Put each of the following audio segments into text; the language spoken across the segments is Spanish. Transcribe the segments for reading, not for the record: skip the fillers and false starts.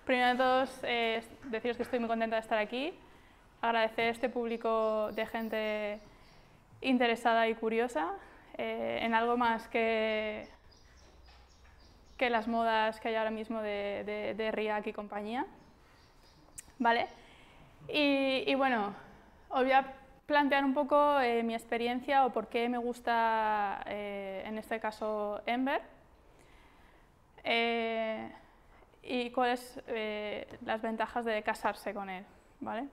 primero de todos, deciros que estoy muy contenta de estar aquí, agradecer a este público de gente interesada y curiosa en algo más que las modas que hay ahora mismo de React y compañía. ¿Vale? Y bueno, os voy a plantear un poco mi experiencia o por qué me gusta, en este caso, Ember. Y cuáles las ventajas de casarse con él, ¿vale?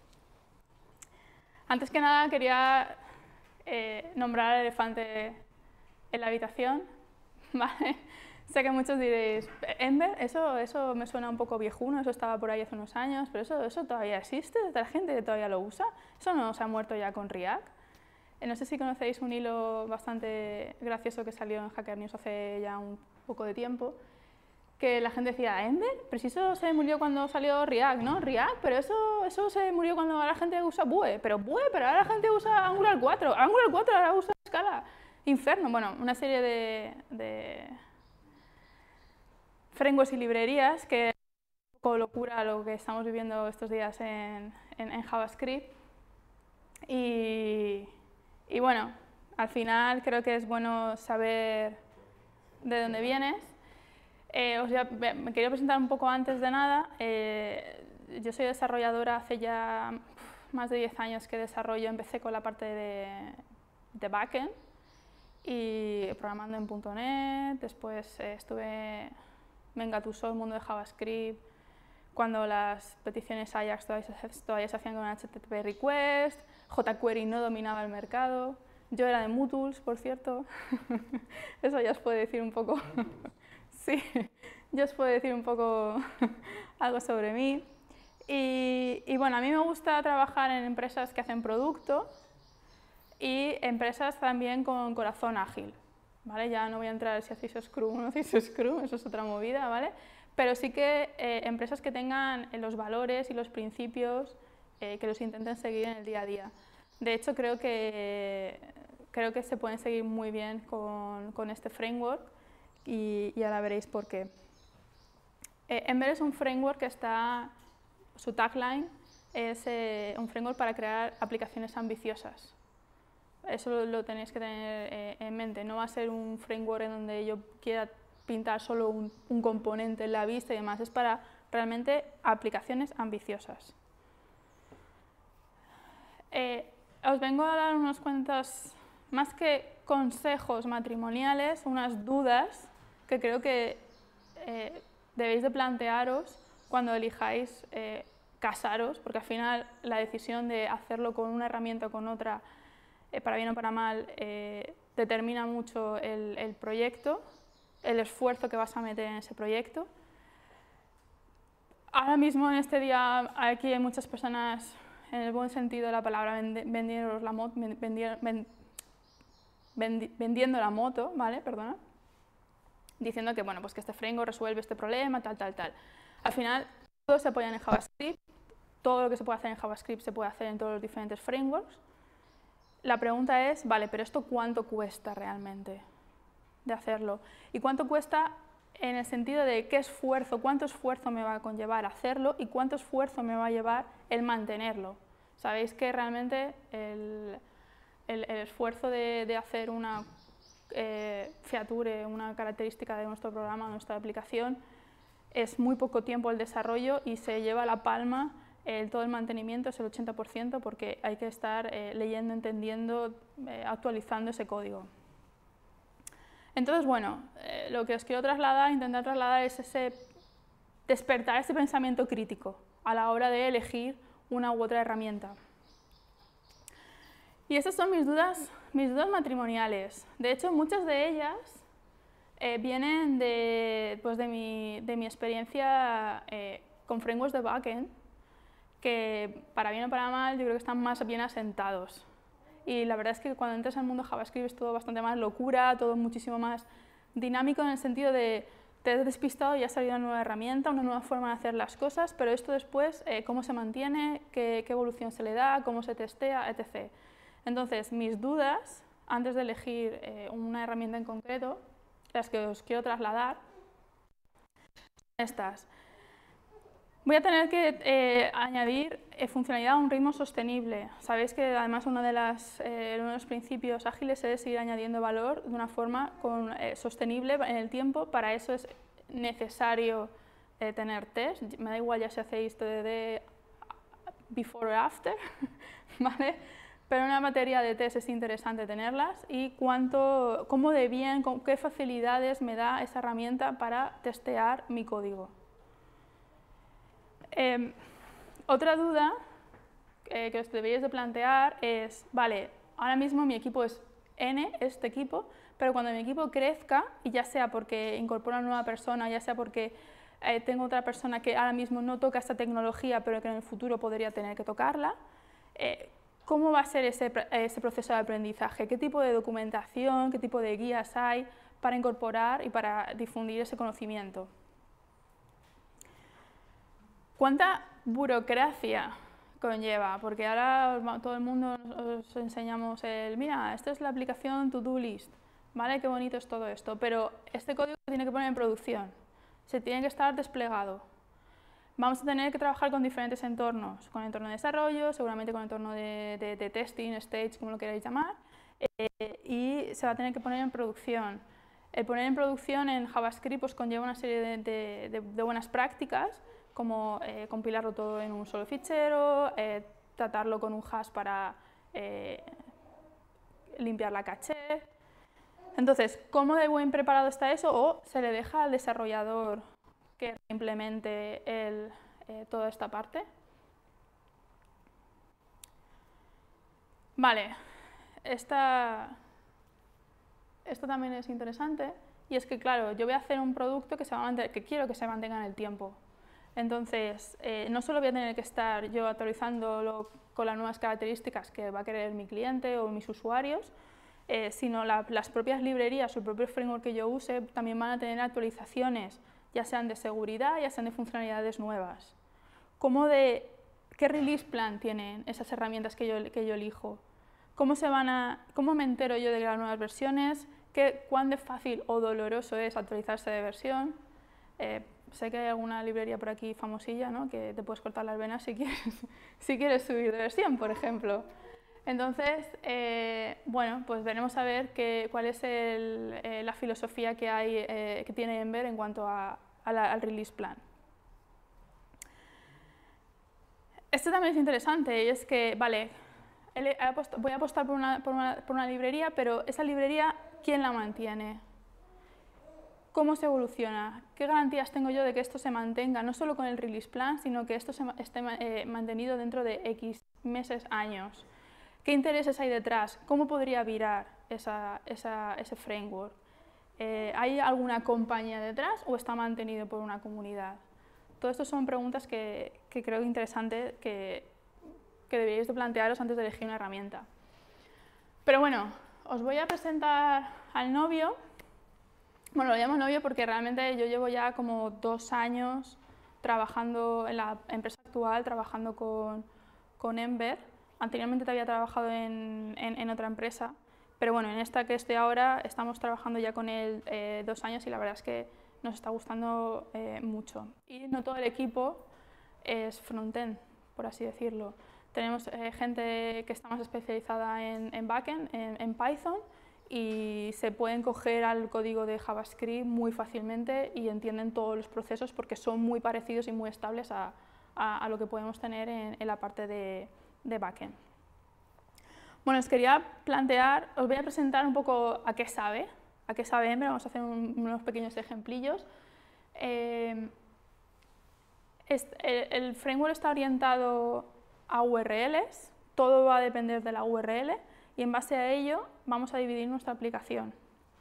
Antes que nada quería nombrar al elefante en la habitación, ¿vale? Sé que muchos diréis, Ember, eso me suena un poco viejuno, eso estaba por ahí hace unos años, pero eso todavía existe, la gente todavía lo usa, eso no se ha muerto ya con React. No sé si conocéis un hilo bastante gracioso que salió en Hacker News hace ya un poco de tiempo, que la gente decía, ¿Ember? Pero si eso se murió cuando salió React, ¿no? React, pero eso se murió cuando ahora la gente usa Vue, pero ahora la gente usa Angular 4, Angular 4 ahora usa Scala, Inferno, bueno, una serie de frameworks y librerías que es un poco locura lo que estamos viviendo estos días en JavaScript. Y bueno, al final creo que es bueno saber de dónde vienes. Me quería presentar un poco antes de nada. Yo soy desarrolladora hace ya más de 10 años que desarrollo. Empecé con la parte de backend y programando en .NET. Después me engatusó el mundo de JavaScript cuando las peticiones Ajax todavía se hacían con HTTP request, jQuery no dominaba el mercado. Yo era de MooTools, por cierto. Eso ya os puede decir un poco. Sí, yo os puedo decir un poco algo sobre mí. Y bueno, a mí me gusta trabajar en empresas que hacen producto y empresas también con corazón ágil, ¿vale? Ya no voy a entrar si hacéis Scrum o no hacéis Scrum, eso es otra movida, ¿vale? Pero sí que empresas que tengan los valores y los principios que los intenten seguir en el día a día. De hecho, creo que se pueden seguir muy bien con este framework y ahora veréis por qué. Ember es un framework que su tagline es un framework para crear aplicaciones ambiciosas. Eso lo tenéis que tener en mente. No va a ser un framework en donde yo quiera pintar solo un componente en la vista y demás. Es para realmente aplicaciones ambiciosas. Os vengo a dar unos cuantos, más que consejos matrimoniales, unas dudas que creo que debéis de plantearos cuando elijáis casaros, porque al final la decisión de hacerlo con una herramienta o con otra, para bien o para mal, determina mucho el proyecto, el esfuerzo que vas a meter en ese proyecto. Ahora mismo, en este día, aquí hay muchas personas, en el buen sentido de la palabra, vendiendo la moto, ¿vale? Perdona. Diciendo que, bueno, pues que este framework resuelve este problema, tal. Al final, todo se apoya en JavaScript, todo lo que se puede hacer en JavaScript se puede hacer en todos los diferentes frameworks. La pregunta es, vale, pero ¿esto cuánto cuesta realmente de hacerlo? ¿Y cuánto cuesta en el sentido de cuánto esfuerzo me va a conllevar hacerlo y cuánto esfuerzo me va a llevar el mantenerlo? Sabéis que realmente el esfuerzo de hacer una feature, una característica de nuestro programa, de nuestra aplicación, es muy poco tiempo el desarrollo y se lleva la palma. Todo el mantenimiento es el 80% porque hay que estar leyendo, entendiendo, actualizando ese código. Entonces, bueno, lo que os quiero intentar trasladar es despertar ese pensamiento crítico a la hora de elegir una u otra herramienta. Y estas son mis dudas matrimoniales. De hecho, muchas de ellas vienen de mi experiencia con frameworks de backend, que para bien o para mal yo creo que están más bien asentados. Y la verdad es que cuando entras al mundo JavaScript es todo bastante más locura, todo muchísimo más dinámico en el sentido de te has despistado y ha salido una nueva herramienta, una nueva forma de hacer las cosas, pero esto después, cómo se mantiene, qué evolución se le da, cómo se testea, etc. Entonces, mis dudas, antes de elegir una herramienta en concreto, las que os quiero trasladar, son estas. Voy a tener que añadir funcionalidad a un ritmo sostenible. Sabéis que además uno de los principios ágiles es ir añadiendo valor de una forma sostenible en el tiempo. Para eso es necesario tener test. Me da igual ya si hacéis de before or after, ¿vale? Pero en una materia de test es interesante tenerlas y cómo de bien, qué facilidades me da esa herramienta para testear mi código. Otra duda que os deberíais de plantear es, vale, ahora mismo mi equipo es N, este equipo, pero cuando mi equipo crezca, y ya sea porque incorpora una nueva persona, ya sea porque tengo otra persona que ahora mismo no toca esta tecnología, pero que en el futuro podría tener que tocarla, ¿cómo va a ser ese proceso de aprendizaje? ¿Qué tipo de documentación, qué tipo de guías hay para incorporar y para difundir ese conocimiento? ¿Cuánta burocracia conlleva? Porque ahora todo el mundo os enseñamos mira, esta es la aplicación To-Do List, ¿vale? Qué bonito es todo esto, pero este código se tiene que poner en producción, se tiene que estar desplegado. Vamos a tener que trabajar con diferentes entornos, con el entorno de desarrollo, seguramente con el entorno de testing, stage, como lo queráis llamar, y se va a tener que poner en producción. El poner en producción en JavaScript pues, conlleva una serie de buenas prácticas, como compilarlo todo en un solo fichero, tratarlo con un hash para limpiar la caché. Entonces, ¿cómo de buen preparado está eso? O se le deja al desarrollador que implemente toda esta parte. Vale, esto también es interesante, y es que, claro, yo voy a hacer un producto que quiero que se mantenga en el tiempo. Entonces, no solo voy a tener que estar yo actualizándolo con las nuevas características que va a querer mi cliente o mis usuarios, sino las propias librerías o el propio framework que yo use también van a tener actualizaciones, ya sean de seguridad, ya sean de funcionalidades nuevas. ¿Qué release plan tienen esas herramientas que yo elijo? ¿Cómo me entero yo de las nuevas versiones? ¿Cuán de fácil o doloroso es actualizarse de versión? Sé que hay alguna librería por aquí famosilla, ¿no? Que te puedes cortar las venas si quieres subir de versión, por ejemplo. Entonces, bueno, pues veremos a ver cuál es la filosofía que tiene Ember en cuanto al release plan. Esto también es interesante, y es que, vale, voy a apostar por una librería, pero esa librería, ¿quién la mantiene? ¿Cómo se evoluciona? ¿Qué garantías tengo yo de que esto se mantenga, no solo con el release plan, sino que esto esté mantenido dentro de X meses, años? ¿Qué intereses hay detrás? ¿Cómo podría virar ese framework? ¿Hay alguna compañía detrás o está mantenido por una comunidad? Todo esto son preguntas que creo interesantes que deberíais de plantearos antes de elegir una herramienta. Pero bueno, os voy a presentar al novio. Bueno, lo llamo novio porque realmente yo llevo ya como 2 años trabajando en la empresa actual, trabajando con Ember. Anteriormente había trabajado en otra empresa, pero bueno, en esta que estoy ahora estamos trabajando ya con él 2 años y la verdad es que nos está gustando mucho. Y no todo el equipo es frontend, por así decirlo. Tenemos gente que está más especializada en backend, en Python, y se pueden coger al código de JavaScript muy fácilmente y entienden todos los procesos porque son muy parecidos y muy estables a lo que podemos tener en la parte de backend. Bueno, os quería plantear, os voy a presentar un poco a qué sabe Ember, vamos a hacer unos pequeños ejemplillos. El framework está orientado a URLs, todo va a depender de la URL y en base a ello vamos a dividir nuestra aplicación.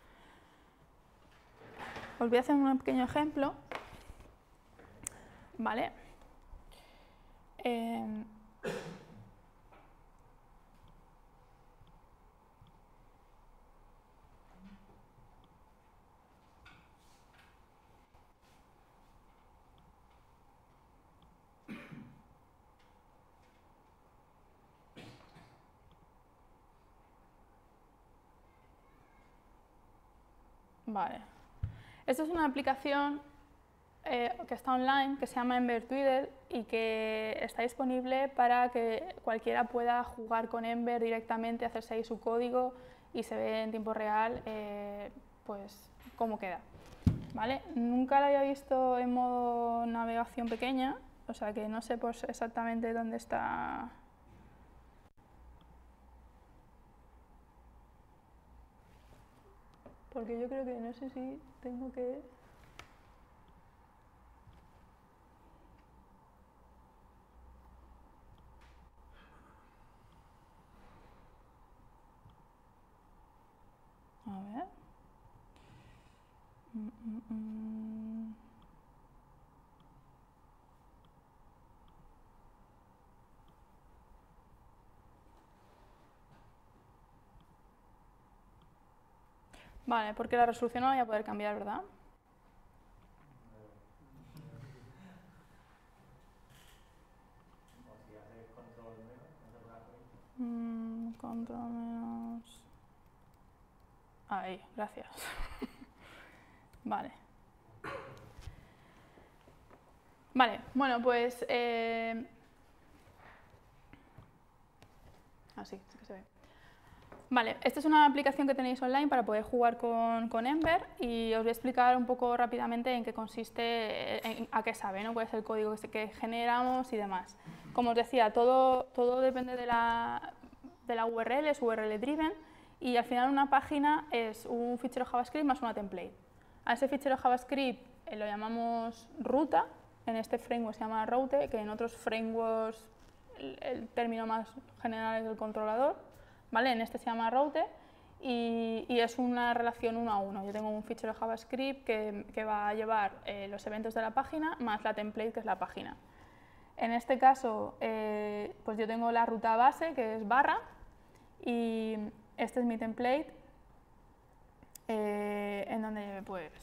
Os voy a hacer un pequeño ejemplo. ¿Vale? Vale. Esta es una aplicación que está online, que se llama Ember Twiddle y que está disponible para que cualquiera pueda jugar con Ember directamente, hacerse ahí su código y se ve en tiempo real pues cómo queda. ¿Vale? Nunca lo había visto en modo navegación pequeña, o sea que no sé pues, exactamente dónde está. Porque yo creo que no sé si tengo que... A ver. Vale, porque la resolución no la voy a poder cambiar, ¿verdad? Control menos... Ahí, gracias. Vale. Vale, bueno, pues... sí que se ve. Vale, esta es una aplicación que tenéis online para poder jugar con Ember y os voy a explicar un poco rápidamente en qué consiste, a qué sabe, ¿no? Cuál es el código que generamos y demás. Como os decía, todo depende de la URL, es URL driven y al final una página es un fichero JavaScript más una template. A ese fichero JavaScript lo llamamos ruta, en este framework se llama route, que en otros frameworks el término más general es el controlador. ¿Vale? En este se llama route y es una relación 1 a 1. Yo tengo un fichero JavaScript que va a llevar los eventos de la página más la template que es la página. En este caso, pues yo tengo la ruta base que es barra y este es mi template en donde pues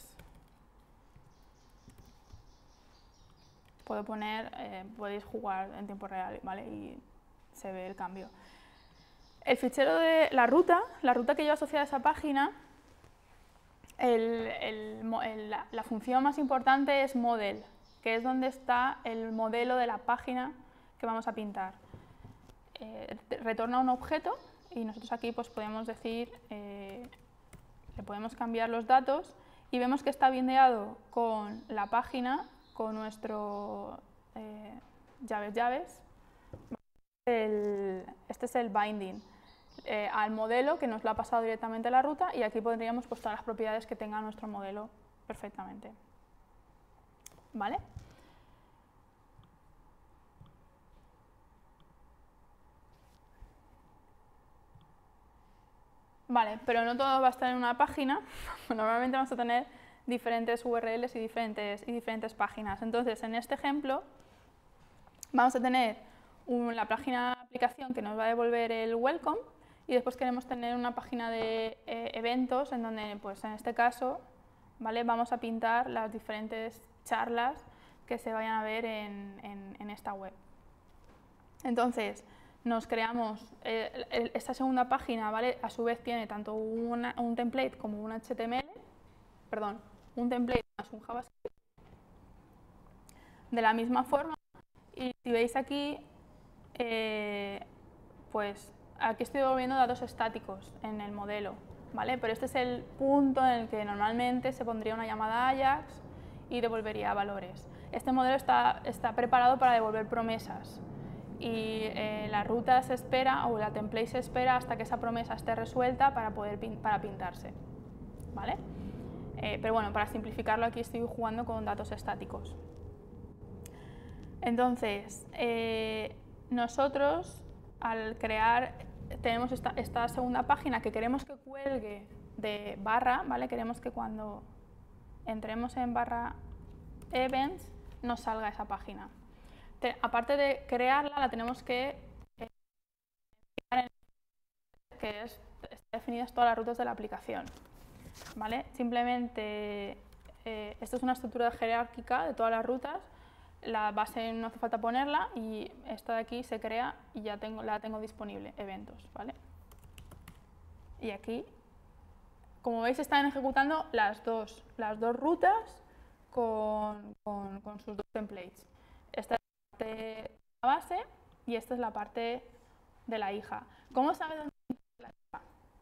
puedo poner, podéis jugar en tiempo real, ¿vale? Y se ve el cambio. El fichero de la ruta que yo asocio a esa página, la función más importante es model, que es donde está el modelo de la página que vamos a pintar. Retorna un objeto y nosotros aquí pues podemos decir, le podemos cambiar los datos y vemos que está bindeado con la página, con nuestro llaves. Este es el binding al modelo que nos lo ha pasado directamente la ruta y aquí pondríamos pues, todas las propiedades que tenga nuestro modelo perfectamente. ¿Vale? Vale, pero no todo va a estar en una página. Normalmente vamos a tener diferentes URLs y diferentes páginas. Entonces, en este ejemplo, vamos a tener la página de aplicación que nos va a devolver el welcome y después queremos tener una página de eventos en donde, pues en este caso, ¿vale? Vamos a pintar las diferentes charlas que se vayan a ver en esta web. Entonces, nos creamos esta segunda página, ¿vale? A su vez tiene tanto un template como un HTML, perdón, un template más un JavaScript. De la misma forma, y si veis aquí, pues aquí estoy devolviendo datos estáticos en el modelo, ¿vale? Pero este es el punto en el que normalmente se pondría una llamada Ajax y devolvería valores. Este modelo está preparado para devolver promesas y la ruta se espera, o la template se espera hasta que esa promesa esté resuelta para pintarse, ¿vale? Pero bueno, para simplificarlo aquí estoy jugando con datos estáticos. Entonces, nosotros al crear, tenemos esta segunda página que queremos que cuelgue de barra, ¿vale? Queremos que cuando entremos en barra events nos salga esa página. Aparte de crearla, la tenemos que está definidas todas las rutas de la aplicación, ¿vale? Simplemente, esto es una estructura jerárquica de todas las rutas. La base no hace falta ponerla y esta de aquí se crea y ya la tengo disponible, eventos, ¿vale? Y aquí, como veis, están ejecutando las dos rutas con sus dos templates. Esta es la parte de la base y esta es la parte de la hija. ¿Cómo sabe dónde es la hija?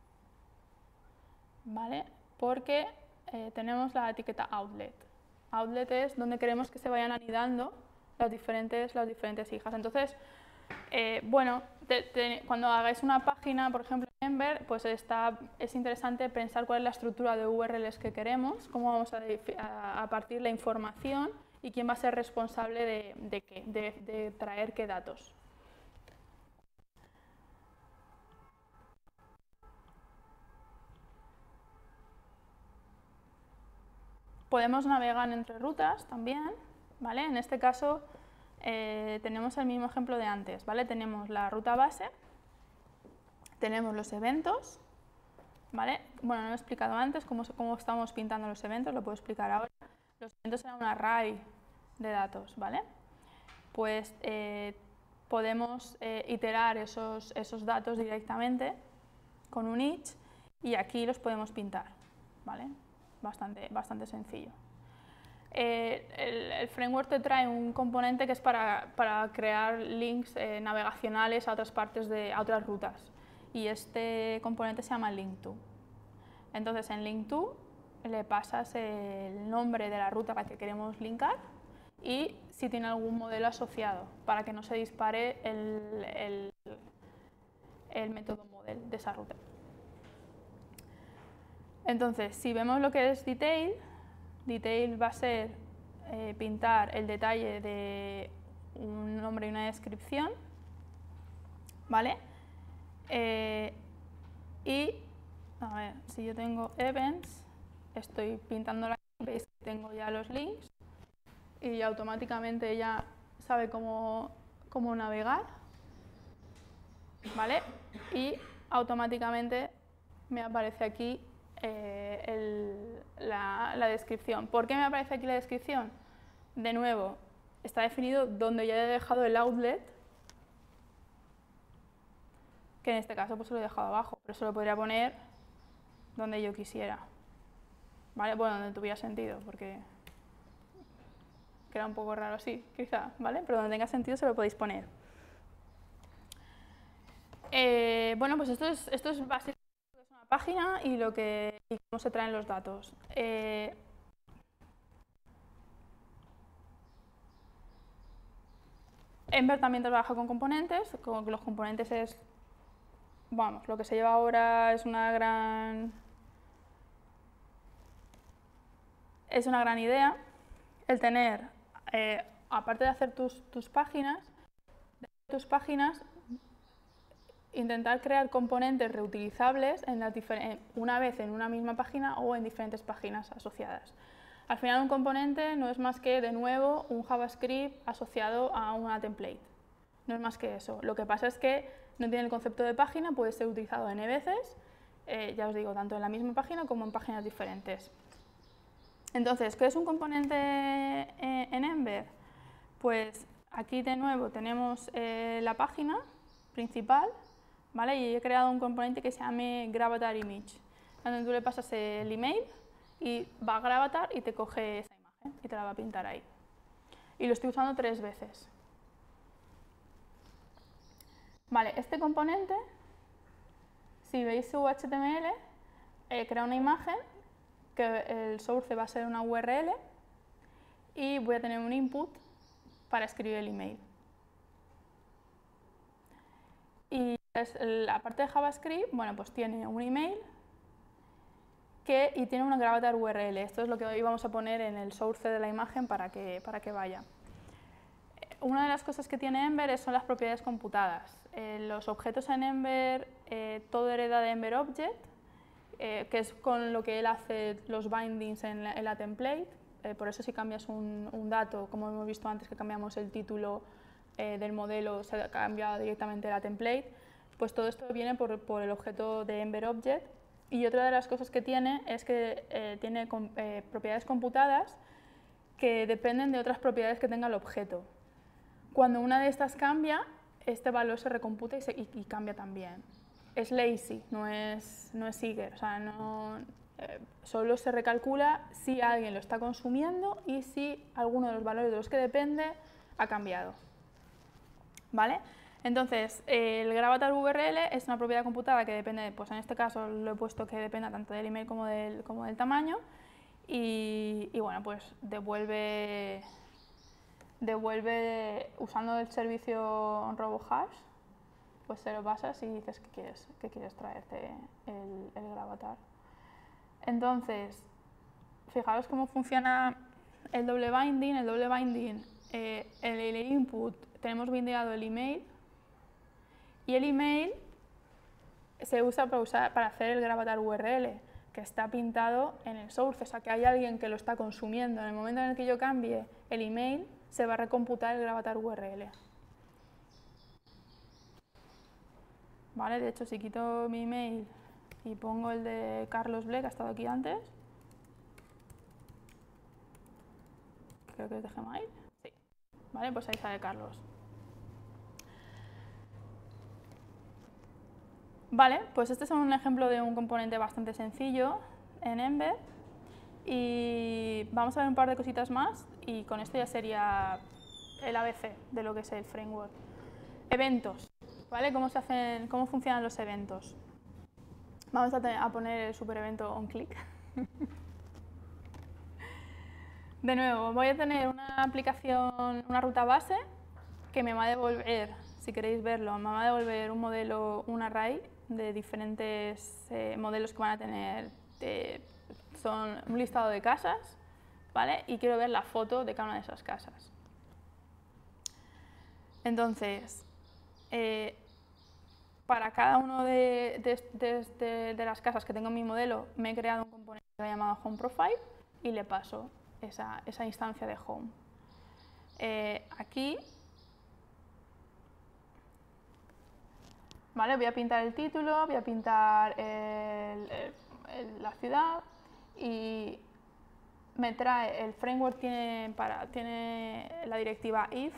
¿Vale? Porque tenemos la etiqueta outlet. Outlet es donde queremos que se vayan anidando las diferentes hijas. Entonces, bueno, cuando hagáis una página, por ejemplo, en Ember, pues es interesante pensar cuál es la estructura de URLs que queremos, cómo vamos a partir la información y quién va a ser responsable de traer qué datos. Podemos navegar entre rutas también, ¿vale? En este caso tenemos el mismo ejemplo de antes, ¿vale? Tenemos la ruta base, tenemos los eventos, ¿vale? Bueno, no he explicado antes cómo estamos pintando los eventos, lo puedo explicar ahora. Los eventos eran un array de datos, ¿vale? Pues podemos iterar esos datos directamente con un each y aquí los podemos pintar, ¿vale? Bastante sencillo. El framework te trae un componente que es para crear links navegacionales a otras partes a otras rutas y este componente se llama link_to. Entonces en link_to le pasas el nombre de la ruta a la que queremos linkar y si tiene algún modelo asociado para que no se dispare el método model de esa ruta. Entonces, si vemos lo que es detail, detail va a ser pintar el detalle de un nombre y una descripción, ¿vale? Y, a ver, si yo tengo events, estoy pintando la, veis que tengo ya los links y automáticamente ella sabe cómo navegar, ¿vale? Y automáticamente me aparece aquí la descripción. ¿Por qué me aparece aquí la descripción? De nuevo, está definido donde ya he dejado el outlet, que en este caso pues lo he dejado abajo, pero eso lo podría poner donde yo quisiera, ¿vale? Bueno, donde tuviera sentido, porque queda un poco raro así, quizá, ¿vale? Pero donde tenga sentido se lo podéis poner. Bueno, pues esto es básicamente una página y cómo se traen los datos. Ember también trabaja con componentes, los componentes es, vamos, lo que se lleva ahora es una gran idea el tener, aparte de hacer tus páginas, intentar crear componentes reutilizables una vez en una misma página o en diferentes páginas asociadas. Al final un componente no es más que, de nuevo, un JavaScript asociado a una template. No es más que eso. Lo que pasa es que no tiene el concepto de página, puede ser utilizado N veces, ya os digo, tanto en la misma página como en páginas diferentes. Entonces, ¿qué es un componente en Ember? Pues aquí de nuevo tenemos la página principal, ¿vale? Y he creado un componente que se llame GravatarImage, donde tú le pasas el email y va a Gravatar y te coge esa imagen y te la va a pintar ahí. Y lo estoy usando 3 veces. Vale, este componente, si veis su HTML, crea una imagen, que el source va a ser una URL y voy a tener un input para escribir el email. Y la parte de JavaScript, bueno, pues tiene un email y tiene una gravatar URL. Esto es lo que hoy vamos a poner en el source de la imagen para que vaya. Una de las cosas que tiene Ember son las propiedades computadas. Los objetos en Ember, todo hereda de Ember Object, que es con lo que él hace los bindings en la template. Por eso si cambias un dato, como hemos visto antes que cambiamos el título del modelo, se cambia directamente la template, pues todo esto viene por el objeto de Ember Object. Y otra de las cosas que tiene es que tiene propiedades computadas que dependen de otras propiedades que tenga el objeto. Cuando una de estas cambia, este valor se recomputa y cambia también. Es lazy, no es eager, o sea, no Solo se recalcula si alguien lo está consumiendo y si alguno de los valores de los que depende ha cambiado. ¿Vale? Entonces, el gravatar URL es una propiedad computada que depende, pues en este caso lo he puesto que dependa tanto del email como del tamaño, y bueno, pues devuelve usando el servicio RoboHash, pues se lo pasas y dices que quieres traerte el gravatar. Entonces, fijaros cómo funciona el doble binding. El doble binding, en el input tenemos bindeado el email, y el email se usa para hacer el gravatar URL, que está pintado en el source, o sea que hay alguien que lo está consumiendo. En el momento en el que yo cambie el email, se va a recomputar el gravatar URL. ¿Vale? De hecho, si quito mi email y pongo el de Carlos Ble, que ha estado aquí antes, creo que es de Gmail, sí. ¿Vale? Pues ahí sale Carlos. Vale, pues este es un ejemplo de un componente bastante sencillo en Ember, y vamos a ver un par de cositas más y con esto ya sería el ABC de lo que es el framework. Eventos, ¿vale? ¿Cómo funcionan los eventos? Vamos a poner el super evento onClick. De nuevo, voy a tener una aplicación, una ruta base que me va a devolver, si queréis verlo, me va a devolver un modelo, un array de diferentes modelos que van a tener, son un listado de casas, ¿vale? Y quiero ver la foto de cada una de esas casas. Entonces, para cada una de las casas que tengo en mi modelo, me he creado un componente llamado HomeProfile y le paso esa instancia de Home. Aquí, ¿vale? Voy a pintar el título, voy a pintar la ciudad, y me trae, el framework tiene la directiva if,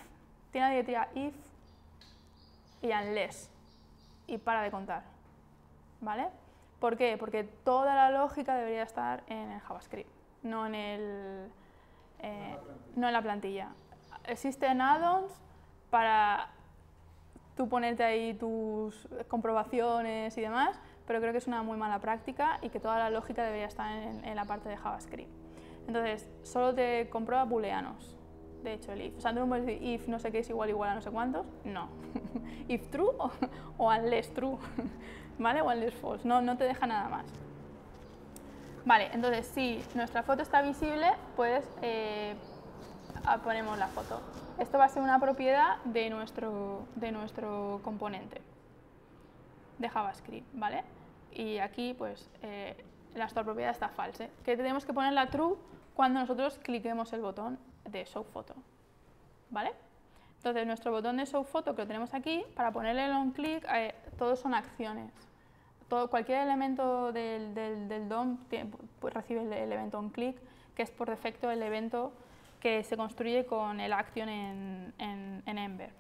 y unless, y para de contar, ¿vale? ¿Por qué? Porque toda la lógica debería estar en el JavaScript, no en la plantilla. Existen add-ons para tú ponerte ahí tus comprobaciones y demás, pero creo que es una muy mala práctica y que toda la lógica debería estar en la parte de JavaScript. Entonces, solo te comprueba booleanos, de hecho, el if. O sea, tú no puedes decir if no sé qué es igual a no sé cuántos, no. If true o unless true, ¿vale? O unless false, no te deja nada más. Vale, entonces, si nuestra foto está visible, pues ponemos la foto. Esto va a ser una propiedad de nuestro componente de JavaScript, ¿vale? Y aquí, pues, nuestra propiedad está false, que tenemos que poner la true cuando nosotros cliquemos el botón de Show Photo, ¿vale? Entonces, nuestro botón de Show Photo, que lo tenemos aquí, para ponerle el onClick, todos son acciones. Cualquier elemento del DOM pues, recibe el evento onClick, que es por defecto el evento que se construye con el action en Ember.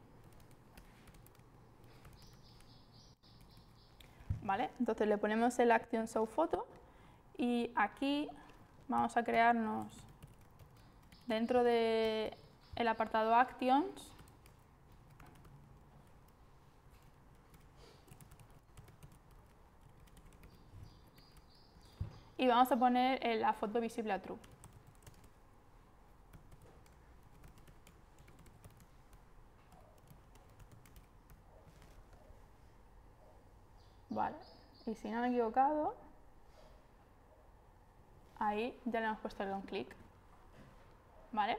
¿Vale? Entonces le ponemos el action show photo y aquí vamos a crearnos dentro del apartado actions y vamos a poner la foto visible a true. Vale, y si no me he equivocado, ahí ya le hemos puesto el onClick, ¿vale?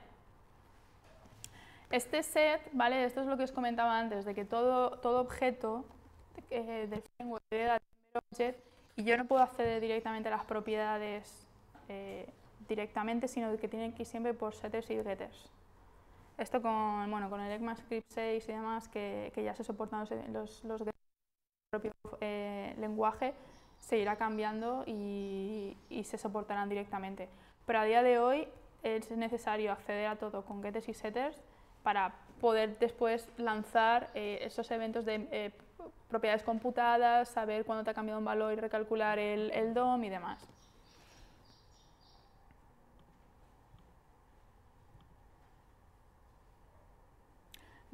Este set, ¿vale? Esto es lo que os comentaba antes, de que todo objeto del framework debe dar primer object, y yo no puedo acceder directamente a las propiedades directamente, sino que tienen que ir siempre por setters y getters. Esto con el ECMAScript 6 y demás, que ya se soportan los getters propio lenguaje, se irá cambiando y se soportarán directamente. Pero a día de hoy es necesario acceder a todo con getters y setters para poder después lanzar esos eventos de propiedades computadas, saber cuándo te ha cambiado un valor y recalcular el DOM y demás.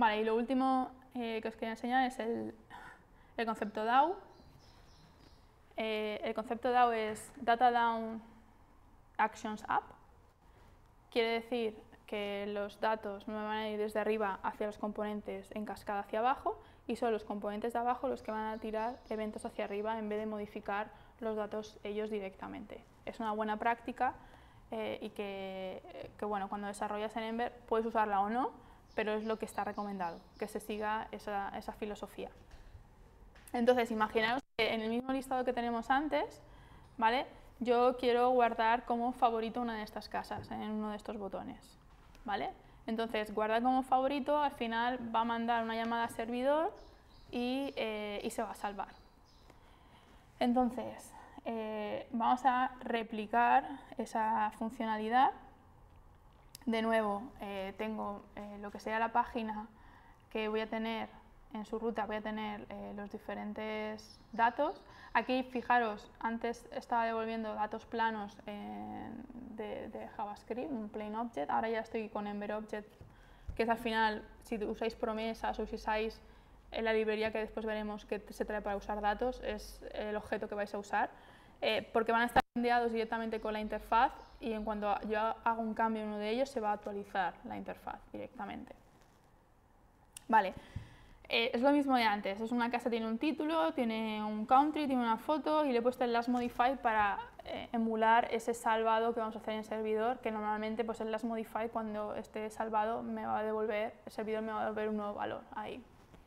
Vale, y lo último que os quería enseñar es el concepto DAO. El concepto DAO es Data Down Actions Up. Quiere decir que los datos no van a ir desde arriba hacia los componentes en cascada hacia abajo y son los componentes de abajo los que van a tirar eventos hacia arriba en vez de modificar los datos ellos directamente. Es una buena práctica y que bueno, cuando desarrollas en Ember puedes usarla o no, pero es lo que está recomendado, que se siga esa filosofía. Entonces, imaginaos que en el mismo listado que tenemos antes, ¿vale? Yo quiero guardar como favorito una de estas casas en uno de estos botones, ¿vale? Entonces, guardar como favorito, al final va a mandar una llamada a servidor y se va a salvar. Entonces, vamos a replicar esa funcionalidad. De nuevo, tengo lo que sea la página que voy a tener en su ruta, voy a tener los diferentes datos. Aquí, fijaros, antes estaba devolviendo datos planos de JavaScript, un plain object, ahora ya estoy con Ember Object, que es al final, si usáis promesas o si usáis la librería que después veremos que se trae para usar datos, es el objeto que vais a usar, porque van a estar enviados directamente con la interfaz y en cuanto yo haga un cambio en uno de ellos se va a actualizar la interfaz directamente. Vale. Es lo mismo de antes, es una casa, tiene un título, tiene un country, tiene una foto y le he puesto el last modified para emular ese salvado que vamos a hacer en servidor, que normalmente pues el last modified cuando esté salvado me va a devolver, el servidor me va a devolver un nuevo valor ahí.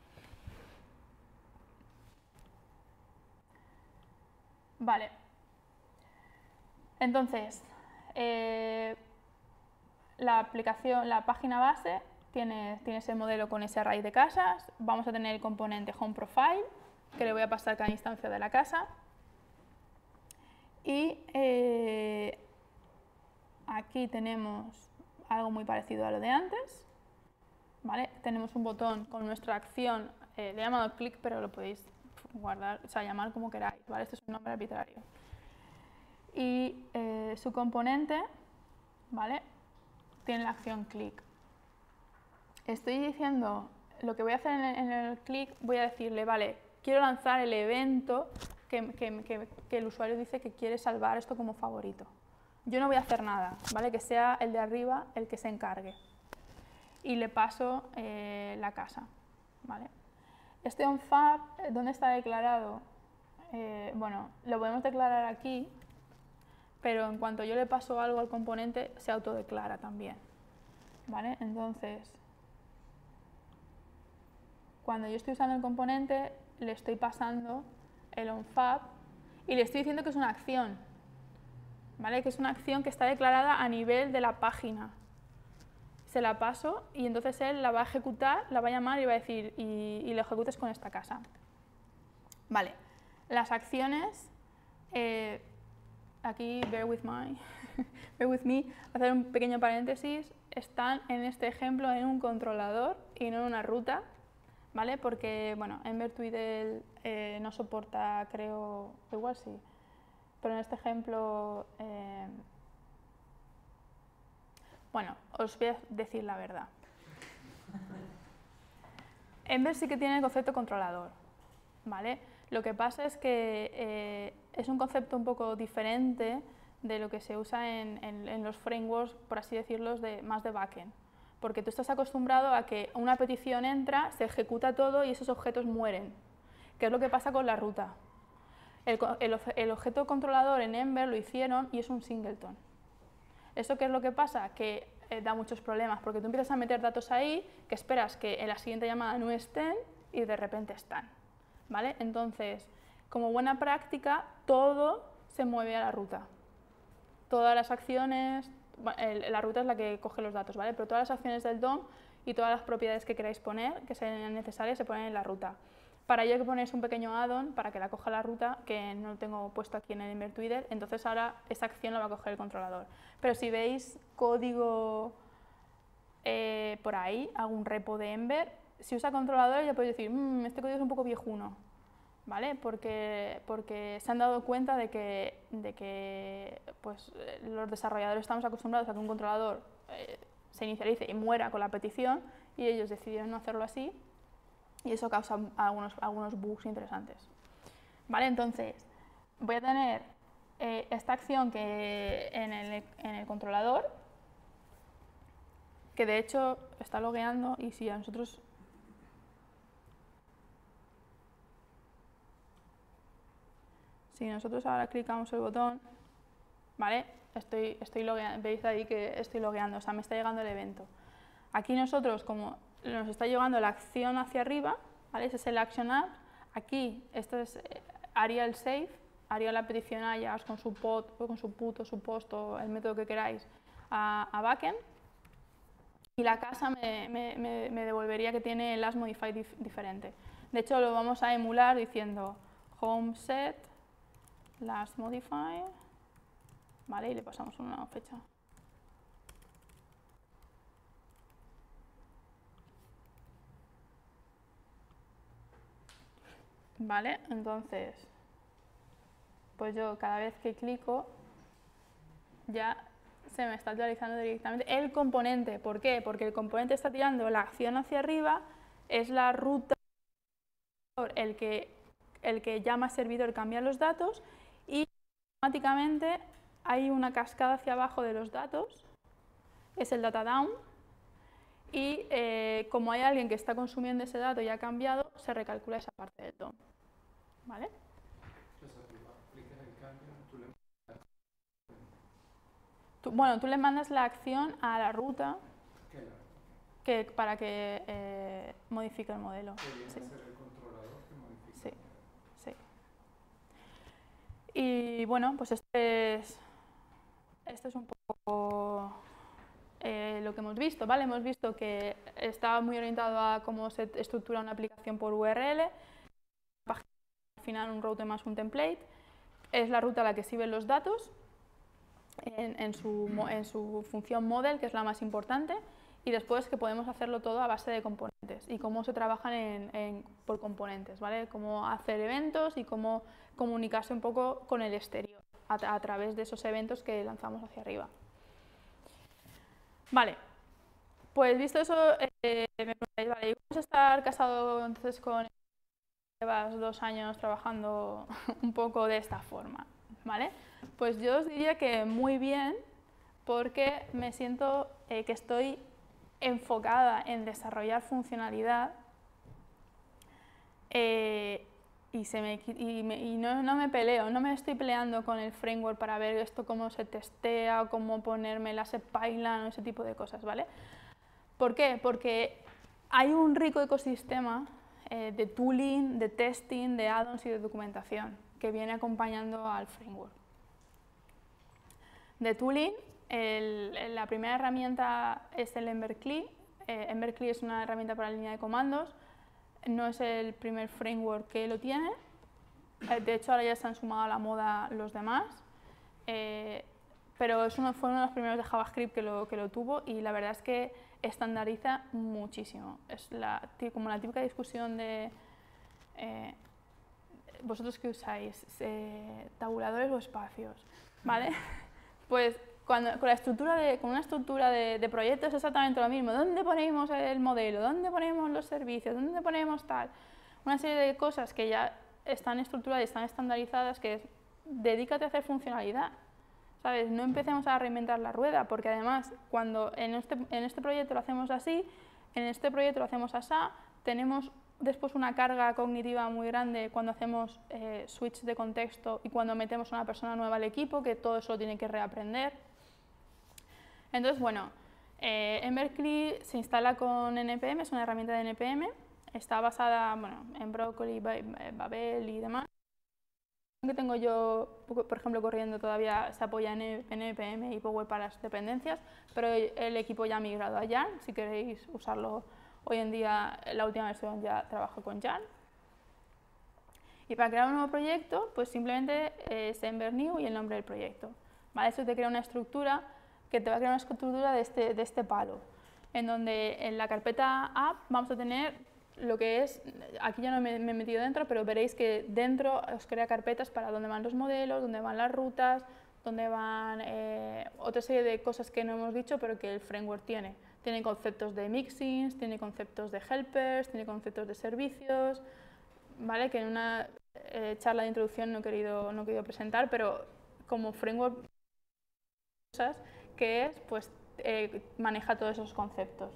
Vale. Entonces, la aplicación, la página base tiene ese modelo con ese array de casas. Vamos a tener el componente Home Profile, que le voy a pasar cada instancia de la casa. Y aquí tenemos algo muy parecido a lo de antes. ¿Vale? Tenemos un botón con nuestra acción, le he llamado click, pero lo podéis guardar, o sea, llamar como queráis, ¿vale? Este es un nombre arbitrario. Y su componente, ¿vale? Tiene la acción click. Estoy diciendo lo que voy a hacer en el click, voy a decirle, vale, quiero lanzar el evento que el usuario dice que quiere salvar esto como favorito. Yo no voy a hacer nada, ¿vale? Que sea el de arriba el que se encargue. Y le paso la casa, ¿vale? Este onFab, ¿dónde está declarado? Bueno, lo podemos declarar aquí, pero en cuanto yo le paso algo al componente, se autodeclara también, ¿vale? Entonces, cuando yo estoy usando el componente, le estoy pasando el onFab y le estoy diciendo que es una acción, ¿vale? Que es una acción que está declarada a nivel de la página. Se la paso y entonces él la va a ejecutar, la va a llamar y va a decir, y lo ejecutes con esta casa. Vale, las acciones, aquí, bear with me, hacer un pequeño paréntesis, están en este ejemplo en un controlador y no en una ruta, ¿vale? Porque, bueno, Ember Twiddle no soporta, creo, igual sí, pero en este ejemplo, bueno, os voy a decir la verdad. Ember sí que tiene el concepto controlador, ¿vale? Lo que pasa es que es un concepto un poco diferente de lo que se usa en los frameworks, por así decirlo, más de backend. Porque tú estás acostumbrado a que una petición entra, se ejecuta todo y esos objetos mueren, que es lo que pasa con la ruta. El objeto controlador en Ember lo hicieron y es un singleton. ¿Eso qué es lo que pasa? Que da muchos problemas, porque tú empiezas a meter datos ahí, que esperas que en la siguiente llamada no estén y de repente están, ¿vale? Entonces, como buena práctica, todo se mueve a la ruta. Todas las acciones, la ruta es la que coge los datos, ¿vale? Pero todas las acciones del DOM y todas las propiedades que queráis poner, que sean necesarias, se ponen en la ruta. Para ello hay que poner un pequeño add-on para que la coja la ruta, que no lo tengo puesto aquí en el Ember Twiddle, entonces ahora esa acción la va a coger el controlador. Pero si veis código por ahí, algún repo de Ember, si usa controlador ya podéis decir, este código es un poco viejuno, ¿vale? Porque se han dado cuenta de que pues, los desarrolladores estamos acostumbrados a que un controlador se inicialice y muera con la petición, y ellos decidieron no hacerlo así, y eso causa algunos bugs interesantes. ¿Vale? Entonces, voy a tener esta acción que en el controlador, que de hecho está logueando, y si a nosotros... Si nosotros ahora clicamos el botón, ¿vale? Estoy logueando, veis ahí que estoy logueando, o sea, me está llegando el evento. Aquí nosotros, como nos está llegando la acción hacia arriba, ¿vale? Ese es el action app. Aquí, esto es, haría el save, haría la petición a IaaS con su pod, o con su put, o su post, o el método que queráis, a backend. Y la casa me devolvería que tiene el last modify diferente. De hecho, lo vamos a emular diciendo home set last modify, ¿vale? Y le pasamos una fecha. Vale, entonces, pues yo cada vez que clico ya se me está actualizando directamente el componente. ¿Por qué? Porque el componente está tirando la acción hacia arriba, es la ruta el que llama servidor cambia los datos, y automáticamente hay una cascada hacia abajo de los datos, es el data down, y como hay alguien que está consumiendo ese dato y ha cambiado, se recalcula esa parte del DOM. ¿Vale? Tú le mandas la acción a la ruta para que modifique el modelo. Sí. Sí, sí. Y bueno, pues este es un poco lo que hemos visto, ¿vale? Hemos visto que está muy orientado a cómo se estructura una aplicación por URL, al final un route más un template, es la ruta a la que sirven los datos en su función model, que es la más importante, y después que podemos hacerlo todo a base de componentes y cómo se trabajan por componentes, ¿vale? Cómo hacer eventos y cómo comunicarse un poco con el exterior a través de esos eventos que lanzamos hacia arriba. Vale, pues visto eso, me preguntáis, vale, ¿y cómo es estar casado entonces con... Llevas 2 años trabajando un poco de esta forma, ¿vale? Pues yo os diría que muy bien, porque me siento que estoy enfocada en desarrollar funcionalidad y no me peleo, no me estoy peleando con el framework para ver esto cómo se testea o cómo ponerme el asset pipeline o ese tipo de cosas, ¿vale? ¿Por qué? Porque hay un rico ecosistema de tooling, de testing, de add-ons y de documentación que viene acompañando al framework. De tooling, la primera herramienta es el Embercli. Embercli es una herramienta para línea de comandos. No es el primer framework que lo tiene. De hecho, ahora ya se han sumado a la moda los demás. Pero fue uno de los primeros de JavaScript que lo tuvo, y la verdad es que estandariza muchísimo. Es como la típica discusión de ¿vosotros qué usáis? ¿Tabuladores o espacios? ¿Vale? Pues con una estructura de proyectos es exactamente lo mismo. ¿Dónde ponemos el modelo? ¿Dónde ponemos los servicios? ¿Dónde ponemos tal? Una serie de cosas que ya están estructuradas y están estandarizadas, que es dedícate a hacer funcionalidad. ¿Sabes? No empecemos a reinventar la rueda, porque además cuando en este proyecto lo hacemos así, en este proyecto lo hacemos así, tenemos después una carga cognitiva muy grande cuando hacemos switch de contexto y cuando metemos a una persona nueva al equipo, que todo eso lo tiene que reaprender. Entonces, bueno, Embercli se instala con NPM, es una herramienta de NPM, está basada, bueno, en Broccoli, Babel y demás. Que tengo yo, por ejemplo, corriendo todavía se apoya en NPM y Power para las dependencias, pero el equipo ya ha migrado a Yarn. Si queréis usarlo hoy en día, la última versión ya trabaja con Yarn. Y para crear un nuevo proyecto, pues simplemente es Ember New y el nombre del proyecto. ¿Vale? Eso te crea una estructura que te va a crear una estructura de este palo, en donde en la carpeta app vamos a tener lo que es, aquí ya no me he metido dentro, pero veréis que dentro os crea carpetas para dónde van los modelos, dónde van las rutas, donde van otra serie de cosas que no hemos dicho, pero que el framework tiene. Tiene conceptos de mixins, tiene conceptos de helpers, tiene conceptos de servicios, ¿vale? Que en una charla de introducción no he querido presentar, pero como framework cosas que es, pues maneja todos esos conceptos.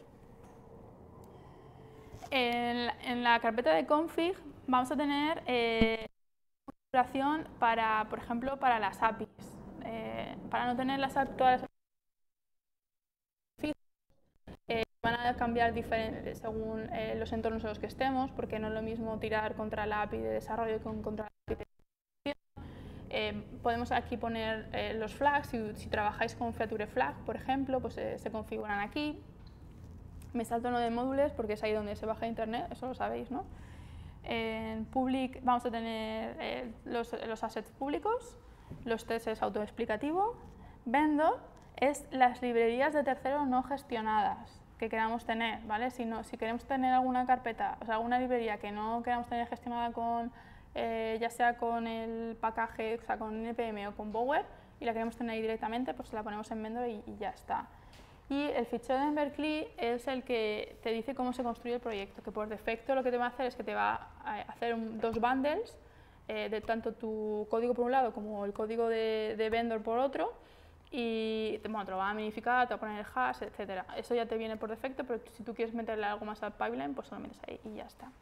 En la carpeta de config vamos a tener configuración para, por ejemplo, para las APIs. Para no tener todas las APIs van a cambiar según los entornos en los que estemos, porque no es lo mismo tirar contra la API de desarrollo que contra la API de podemos aquí poner los flags. Si trabajáis con Feature Flag, por ejemplo, pues se configuran aquí. Me salto uno de módulos porque es ahí donde se baja internet, eso lo sabéis, ¿no? En public vamos a tener los assets públicos, los tests es autoexplicativo. Vendor es las librerías de terceros no gestionadas que queramos tener, ¿vale? Si queremos tener alguna carpeta, o sea, alguna librería que no queramos tener gestionada con, ya sea con el package, o sea, con NPM o con Bower, y la queremos tener ahí directamente, pues la ponemos en Vendor y ya está. Y el fichero de Embercli es el que te dice cómo se construye el proyecto, que por defecto lo que te va a hacer es que te va a hacer dos bundles, de tanto tu código por un lado como el código de Vendor por otro, y bueno, te lo va a minificar, te va a poner el hash, etc. Eso ya te viene por defecto, pero si tú quieres meterle algo más al pipeline, pues lo metes ahí y ya está.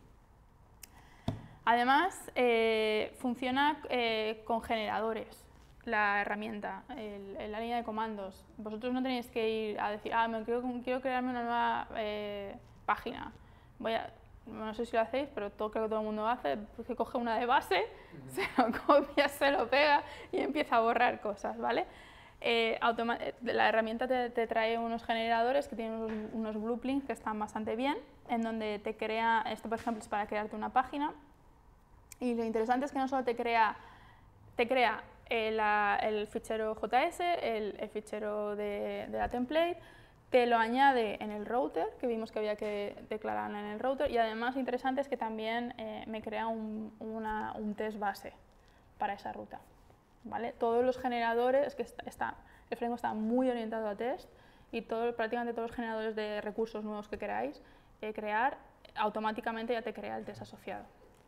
Además, funciona con generadores. La herramienta, la línea de comandos. Vosotros no tenéis que ir a decir, quiero crearme una nueva página. No sé si lo hacéis, pero creo que todo el mundo lo hace, pues que coge una de base, se lo copia, se lo pega y empieza a borrar cosas, ¿vale? La herramienta te trae unos generadores que tienen unos blueprints que están bastante bien, en donde te crea, esto por ejemplo es para crearte una página, y lo interesante es que no solo te crea el fichero JS, el fichero de la template, te lo añade en el router, que vimos que había que declarar en el router, y además lo interesante es que también me crea un test base para esa ruta, ¿vale? Todos los generadores, el framework está muy orientado a test, y prácticamente todos los generadores de recursos nuevos que queráis crear, automáticamente ya te crea el test asociado.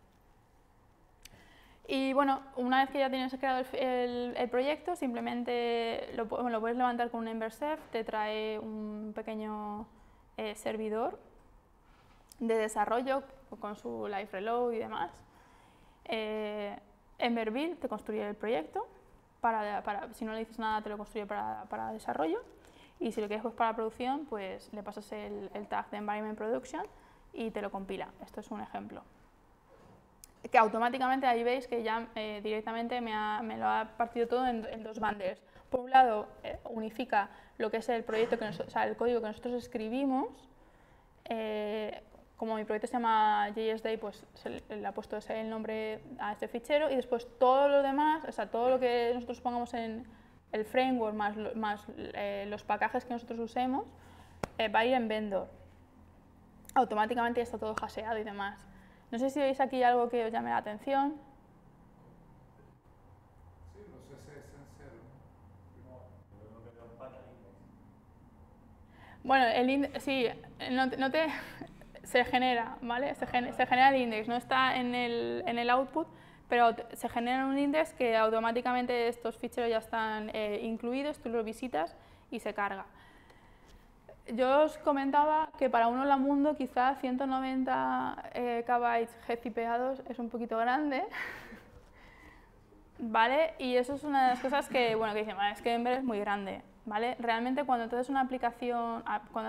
Y bueno, una vez que ya tienes creado el proyecto, simplemente lo puedes levantar con un Emberchef, te trae un pequeño servidor de desarrollo con su live reload y demás. Emberbuild te construye el proyecto, si no le dices nada te lo construye para desarrollo, y si lo quieres pues para producción, pues le pasas el tag de Environment Production y te lo compila. Esto es un ejemplo. Que automáticamente ahí veis que ya directamente me lo ha partido todo en dos bundles. Por un lado, unifica lo que es el proyecto, el código que nosotros escribimos. Como mi proyecto se llama JSDay, pues le ha puesto el nombre a este fichero, y después todo lo demás, o sea, todo lo que nosotros pongamos en el framework más los packages que nosotros usemos, va a ir en Vendor. Automáticamente ya está todo haseado y demás. No sé si veis aquí algo que os llame la atención. Sí, los SS en cero. Bueno, sí, se genera, ¿vale? Se genera el index, no está en el output, pero se genera un index que automáticamente estos ficheros ya están incluidos, tú los visitas y se carga. Yo os comentaba que para un Hola Mundo quizá 190 KB gzipeados es un poquito grande, ¿vale? Y eso es una de las cosas que, bueno, que dicen, es que Ember es muy grande, ¿vale? Realmente cuando haces una aplicación,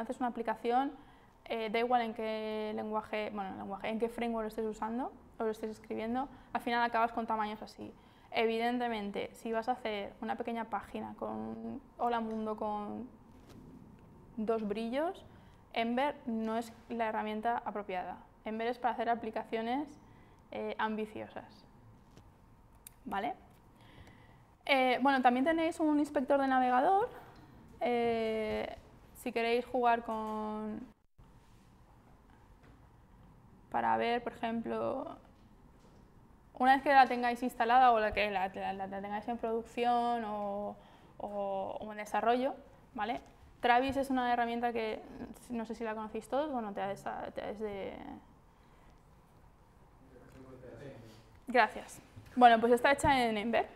da igual en qué lenguaje, en qué framework lo estés usando o lo estés escribiendo, al final acabas con tamaños así. Evidentemente, si vas a hacer una pequeña página con Hola Mundo con 2 brillos, Ember no es la herramienta apropiada. Ember es para hacer aplicaciones ambiciosas, ¿vale? Bueno, también tenéis un inspector de navegador. Si queréis jugar para ver, por ejemplo, Una vez que la tengáis instalada o que la tengáis en producción o en desarrollo, ¿vale? Travis es una herramienta que, no sé si la conocéis todos, bueno, es de... Gracias. Bueno, pues está hecha en Ember.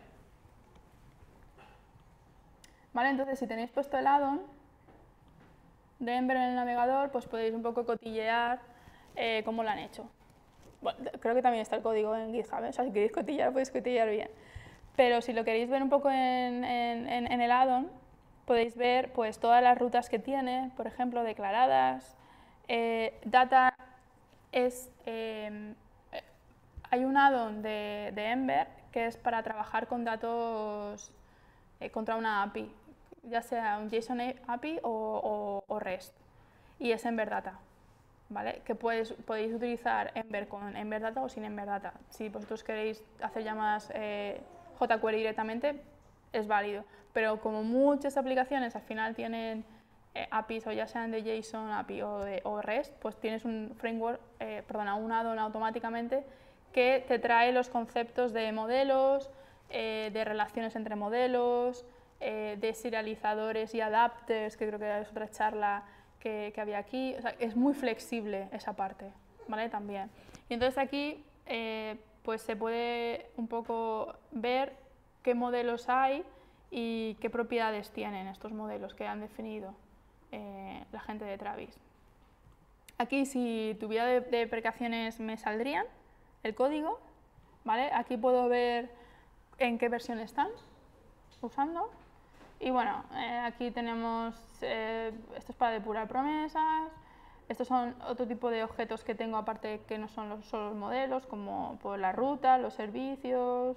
¿Vale? Entonces, si tenéis puesto el add-on de Ember en el navegador, pues podéis un poco cotillear cómo lo han hecho. Bueno, creo que también está el código en GitHub, ¿eh? O sea, si queréis cotillear, podéis cotillear bien. Pero si lo queréis ver un poco en el add-on, podéis ver pues, todas las rutas que tiene, por ejemplo, declaradas. Data es... hay un add-on de Ember que es para trabajar con datos contra una API, ya sea un JSON API o REST, y es Ember Data, ¿vale? Que podéis utilizar Ember con Ember Data o sin Ember Data. Si vosotros queréis hacer llamadas jQuery directamente, es válido, pero como muchas aplicaciones al final tienen APIs o ya sean de JSON API o REST, pues tienes un framework, un add-on automáticamente que te trae los conceptos de modelos, de relaciones entre modelos, de serializadores y adapters, que creo que es otra charla que había aquí. O sea, es muy flexible esa parte, ¿vale? También. Y entonces aquí pues se puede un poco ver qué modelos hay y qué propiedades tienen estos modelos que han definido la gente de Travis. Aquí, si tuviera de precauciones, me saldrían el código, ¿vale? Aquí puedo ver en qué versión están usando. Y bueno, aquí tenemos, esto es para depurar promesas, estos son otro tipo de objetos que tengo aparte que no son solo los modelos, como pues, la ruta, los servicios.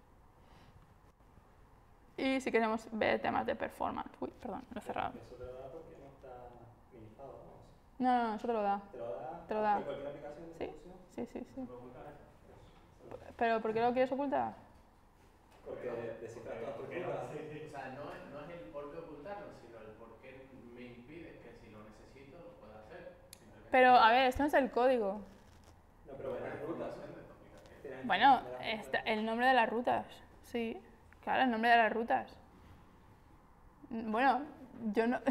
Y si queremos ver temas de performance. Uy, perdón, lo he cerrado. ¿Eso te lo da porque no está minimizado? No, eso te lo da. ¿Te lo da? Te lo da. ¿En cualquier aplicación de producción? Sí. ¿Pero por qué lo quieres ocultar? Porque descifra todas tus rutas. O sea, no es el por qué ocultarlo, sino el por qué me impide que si lo necesito lo pueda hacer. Pero, a ver, esto no es el código. No, pero buenas rutas. Bueno, el nombre de las rutas, sí. Claro, el nombre de las rutas. Bueno, yo no...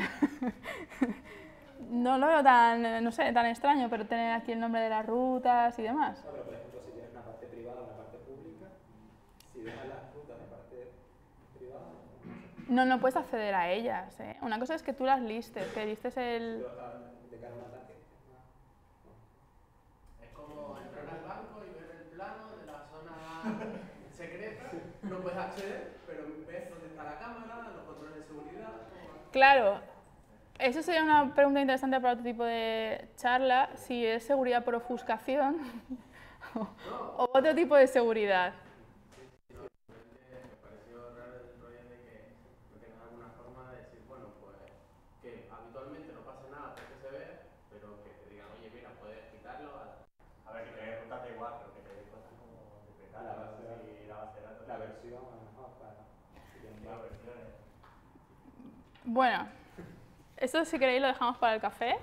no lo veo tan, no sé, tan extraño, pero tener aquí el nombre de las rutas y demás. No, pero por ejemplo, si tienes una parte privada o una parte pública, si dejas las rutas de parte privada... No puedes acceder a ellas, ¿eh? Una cosa es que tú las listes, que listes el... De cara a un ataque. Es como entrar al banco y ver el plano de la zona secreta. No puedes acceder, pero ves dónde está la cámara, los controles de seguridad. Claro, eso sería una pregunta interesante para otro tipo de charla, si es seguridad por ofuscación o otro tipo de seguridad. Me pareció raro el rollo de que no tengas alguna forma de decir, bueno, pues que habitualmente no pase nada porque se ve, pero que te digan, oye, mira, puedes quitarlo. A ver, que te dé rutas da igual, pero que te dé cosas como decretar la base de datos. La versión, a lo mejor, para... Las versiones. Bueno, eso si queréis lo dejamos para el café.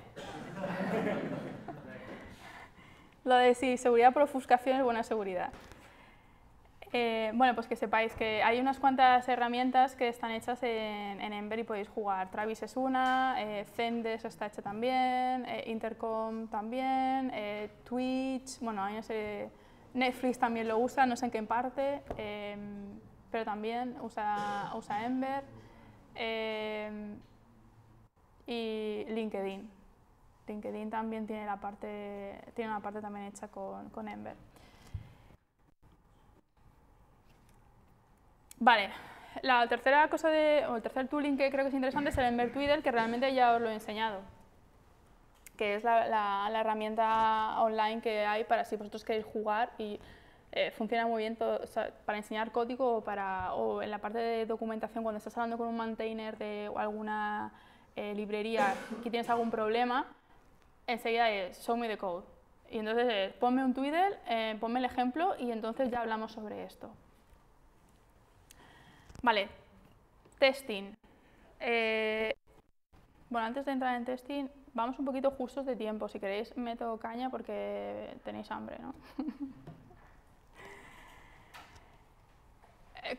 Lo de si seguridad por ofuscación es buena seguridad. Bueno, pues que sepáis que hay unas cuantas herramientas que están hechas en Ember y podéis jugar. Travis es una, Zendesk está hecha también, Intercom también, Twitch, bueno, hay no sé, Netflix también lo usa, no sé en qué parte, pero también usa Ember. Y LinkedIn. LinkedIn también tiene una parte también hecha con Ember. Vale, la tercera cosa o el tercer tooling que creo que es interesante es el Ember Twiddle, que realmente ya os lo he enseñado, que es la herramienta online que hay para si vosotros queréis jugar y funciona muy bien todo, o sea, para enseñar código o en la parte de documentación cuando estás hablando con un maintainer de alguna librería que tienes algún problema, enseguida es show me the code. Y entonces ponme un Twiddle, ponme el ejemplo y entonces ya hablamos sobre esto. Vale, testing. Bueno, antes de entrar en testing, vamos un poquito justos de tiempo. Si queréis meto caña porque tenéis hambre, ¿no?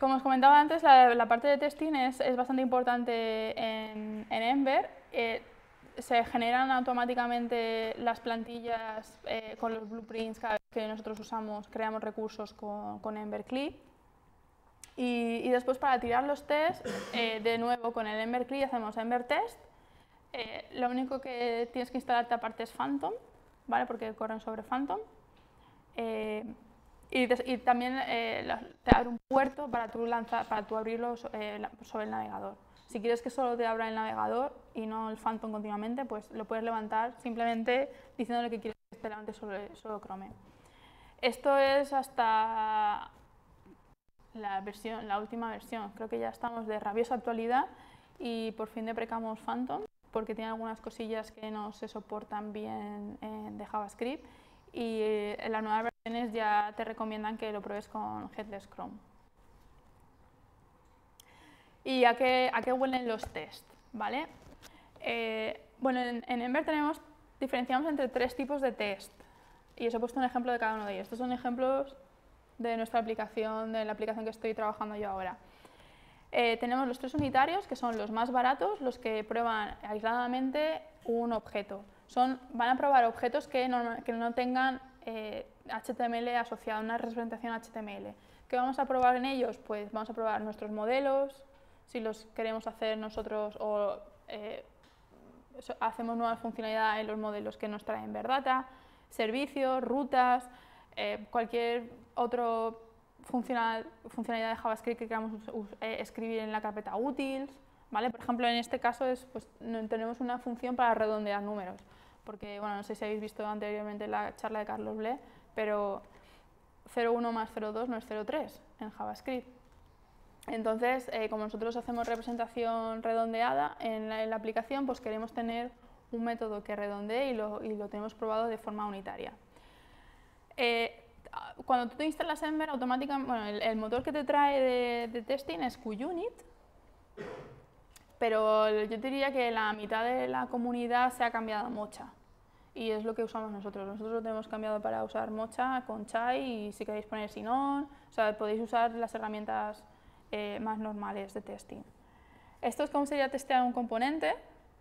como os comentaba antes, la parte de testing es bastante importante en Ember. Se generan automáticamente las plantillas con los blueprints cada vez que nosotros creamos recursos con Ember CLI. Y después para tirar los tests, de nuevo con el Ember CLI hacemos Ember Test. Lo único que tienes que instalarte aparte es Phantom, ¿vale? Porque corren sobre Phantom. Y también te abre un puerto para tú abrirlo sobre el navegador. Si quieres que solo te abra el navegador y no el Phantom continuamente, pues lo puedes levantar simplemente diciéndole que quieres que te levante solo Chrome. Esto es hasta la última versión. Creo que ya estamos de rabiosa actualidad y por fin deprecamos Phantom porque tiene algunas cosillas que no se soportan bien de JavaScript y en las nuevas versiones ya te recomiendan que lo pruebes con Headless Chrome. ¿Y a qué huelen los tests? ¿Vale? Bueno, en Ember diferenciamos entre 3 tipos de test y os he puesto un ejemplo de cada uno de ellos. Estos son ejemplos de nuestra aplicación, de la aplicación que estoy trabajando yo ahora. Tenemos los 3 unitarios, que son los más baratos, los que prueban aisladamente un objeto. Van a probar objetos que no tengan HTML asociado, una representación HTML. ¿Qué vamos a probar en ellos? Pues vamos a probar nuestros modelos, si los queremos hacer nosotros o hacemos nuevas funcionalidades en los modelos que nos traen Ember Data, servicios, rutas, cualquier otra funcionalidad de JavaScript que queramos escribir en la carpeta utils, ¿vale? Por ejemplo, en este caso tenemos una función para redondear números, porque bueno, no sé si habéis visto anteriormente la charla de Carlos Ble, pero 0,1 más 0,2 no es 0,3 en JavaScript. Entonces, como nosotros hacemos representación redondeada en la aplicación, pues queremos tener un método que redondee y lo tenemos probado de forma unitaria. Cuando tú te instalas Ember, automáticamente, bueno, el motor que te trae de testing es QUnit, pero yo diría que la mitad de la comunidad se ha cambiado a Mocha y es lo que usamos nosotros. Nosotros lo tenemos cambiado para usar Mocha con Chai y si queréis poner Sinon, o sea, podéis usar las herramientas más normales de testing. Esto es como sería testear un componente.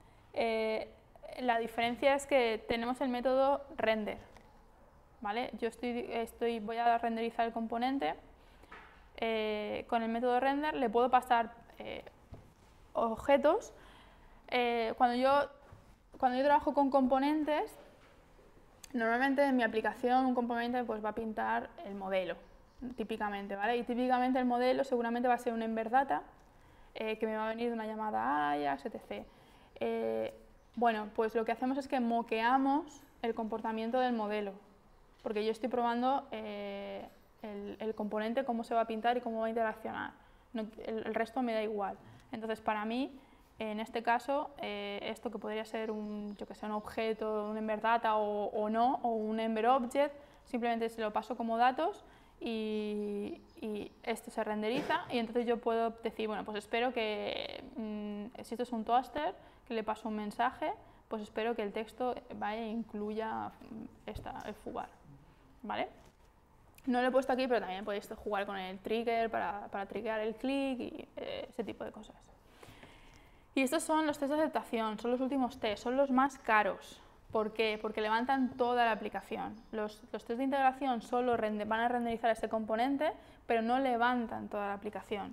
La diferencia es que tenemos el método render, ¿vale? Yo voy a renderizar el componente. Con el método render le puedo pasar objetos. Cuando yo trabajo con componentes, normalmente en mi aplicación un componente pues, va a pintar el modelo, típicamente, ¿vale? Y típicamente el modelo seguramente va a ser un Ember Data, que me va a venir de una llamada Ajax, etc. Bueno, pues lo que hacemos es que moqueamos el comportamiento del modelo, porque yo estoy probando el componente, cómo se va a pintar y cómo va a interaccionar. El resto me da igual. Entonces, para mí, en este caso, esto que podría ser un objeto, un Ember Data o no, o un Ember Object, simplemente se lo paso como datos y esto se renderiza y entonces yo puedo decir, bueno, pues espero que, si esto es un toaster, que le paso un mensaje, pues espero que el texto vaya e incluya el foobar, ¿vale? No lo he puesto aquí, pero también podéis jugar con el trigger para triggear el clic y ese tipo de cosas. Y estos son los test de aceptación, son los últimos test, son los más caros. ¿Por qué? Porque levantan toda la aplicación. Los test de integración solo van a renderizar este componente, pero no levantan toda la aplicación.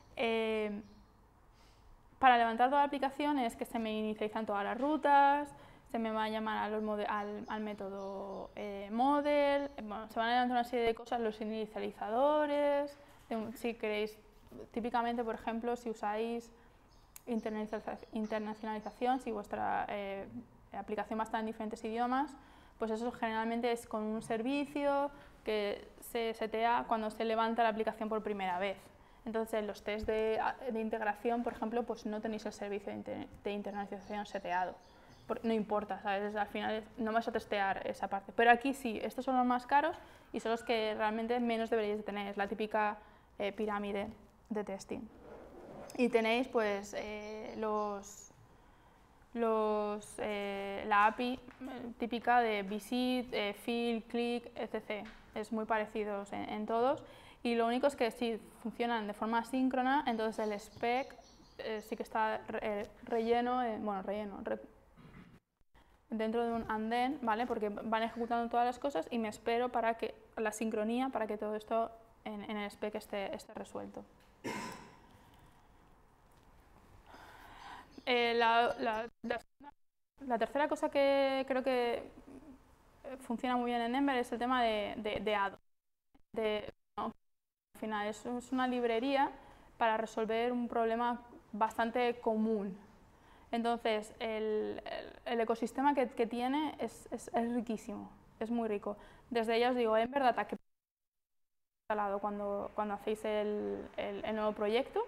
Para levantar toda la aplicación es que se me inicializan todas las rutas, se me va a llamar al método model, bueno, se van a levantar una serie de cosas, los inicializadores, si queréis, típicamente, por ejemplo, si usáis internacionalización, si vuestra aplicación va a estar en diferentes idiomas, pues eso generalmente es con un servicio que se setea cuando se levanta la aplicación por primera vez. Entonces, en los test de integración, por ejemplo, pues no tenéis el servicio de internacionalización seteado. No importa, ¿sabes? Al final no vas a testear esa parte. Pero aquí sí, estos son los más caros y son los que realmente menos deberíais de tener. Es la típica pirámide de testing. Y tenéis pues la API típica de visit, fill, click, etc. Es muy parecido en todos. y lo único es que si funcionan de forma asíncrona, entonces el spec sí que está relleno dentro de un and then, ¿vale? Porque van ejecutando todas las cosas y me espero para que la sincronía, para que todo esto en el spec esté resuelto. La tercera cosa que creo que funciona muy bien en Ember es el tema de add-on. Al final es una librería para resolver un problema bastante común. Entonces, el ecosistema que tiene es riquísimo, es muy rico. Desde ya os digo, Ember Data, que instalado cuando hacéis el nuevo proyecto,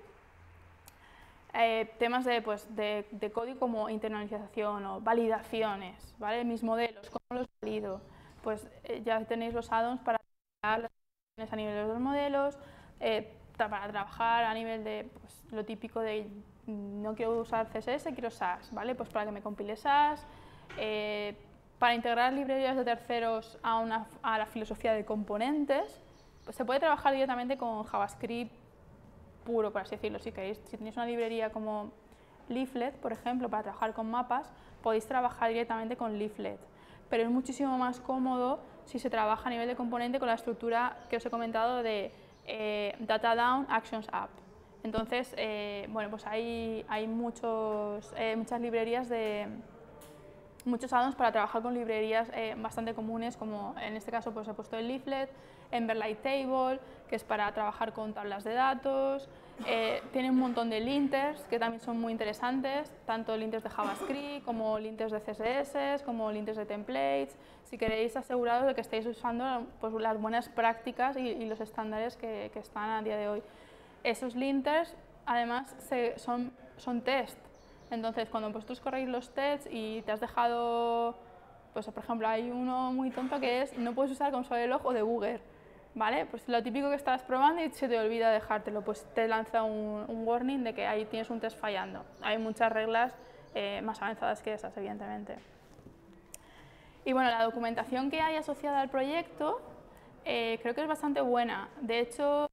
temas de código como internalización o validaciones, ¿vale? Mis modelos, ¿cómo los valido? Pues ya tenéis los add-ons para trabajar las a nivel de los modelos, para trabajar a nivel de lo típico de no quiero usar CSS, quiero SAS, ¿vale? Pues para que me compile SAS, para integrar librerías de terceros a la filosofía de componentes, pues se puede trabajar directamente con JavaScript puro, por así decirlo, si queréis. Si tenéis una librería como Leaflet, por ejemplo, para trabajar con mapas, podéis trabajar directamente con Leaflet, pero es muchísimo más cómodo si se trabaja a nivel de componente con la estructura que os he comentado de Data Down, Actions Up. Entonces, bueno, pues hay muchas librerías muchos add-ons para trabajar con librerías bastante comunes, como en este caso pues he puesto el Leaflet, Emberlight Table, que es para trabajar con tablas de datos, tiene un montón de linters que también son muy interesantes, tanto linters de JavaScript como linters de CSS, como linters de templates. Si queréis aseguraros de que estéis usando pues, las buenas prácticas y los estándares que están a día de hoy. Esos linters además son test. Entonces, cuando vosotros corréis los tests y te has dejado, pues por ejemplo, hay uno muy tonto que es no puedes usar Console.log o debugger, ¿vale? Pues lo típico que estás probando y se te olvida dejártelo, pues te lanza un warning de que ahí tienes un test fallando. Hay muchas reglas más avanzadas que esas, evidentemente. Y bueno, la documentación que hay asociada al proyecto creo que es bastante buena. De hecho,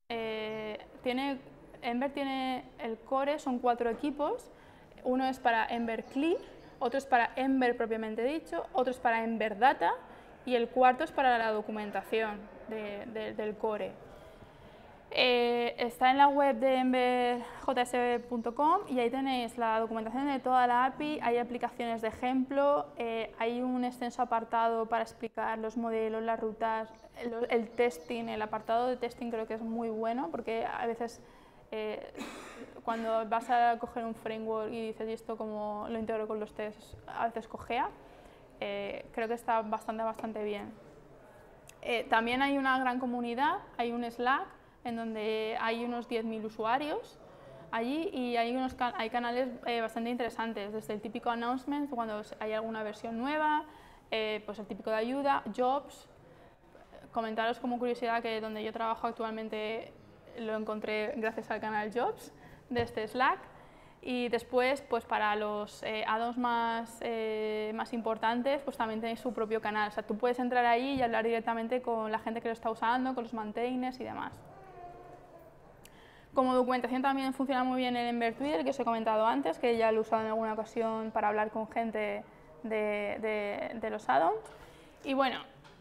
Ember tiene el core, son 4 equipos. Uno es para Ember Clear, otro es para Ember propiamente dicho, otro es para Ember Data y el cuarto es para la documentación del core. Está en la web de emberjs.com y ahí tenéis la documentación de toda la API, hay aplicaciones de ejemplo, hay un extenso apartado para explicar los modelos, las rutas, el testing. El apartado de testing creo que es muy bueno porque a veces cuando vas a coger un framework y dices, ¿y esto cómo lo integro con los tests? A veces cojea. Creo que está bastante bien. También hay una gran comunidad, hay un Slack en donde hay unos 10.000 usuarios allí y hay canales bastante interesantes, desde el típico announcement, cuando hay alguna versión nueva, pues el típico de ayuda, jobs. Comentaros como curiosidad que donde yo trabajo actualmente lo encontré gracias al canal Jobs de este Slack. Y después, pues para los add-ons más importantes, pues también tenéis su propio canal. O sea, tú puedes entrar ahí y hablar directamente con la gente que lo está usando, con los maintainers y demás. Como documentación también funciona muy bien el Ember Twitter, que os he comentado antes, que ya lo he usado en alguna ocasión para hablar con gente de los add-ons. Y bueno,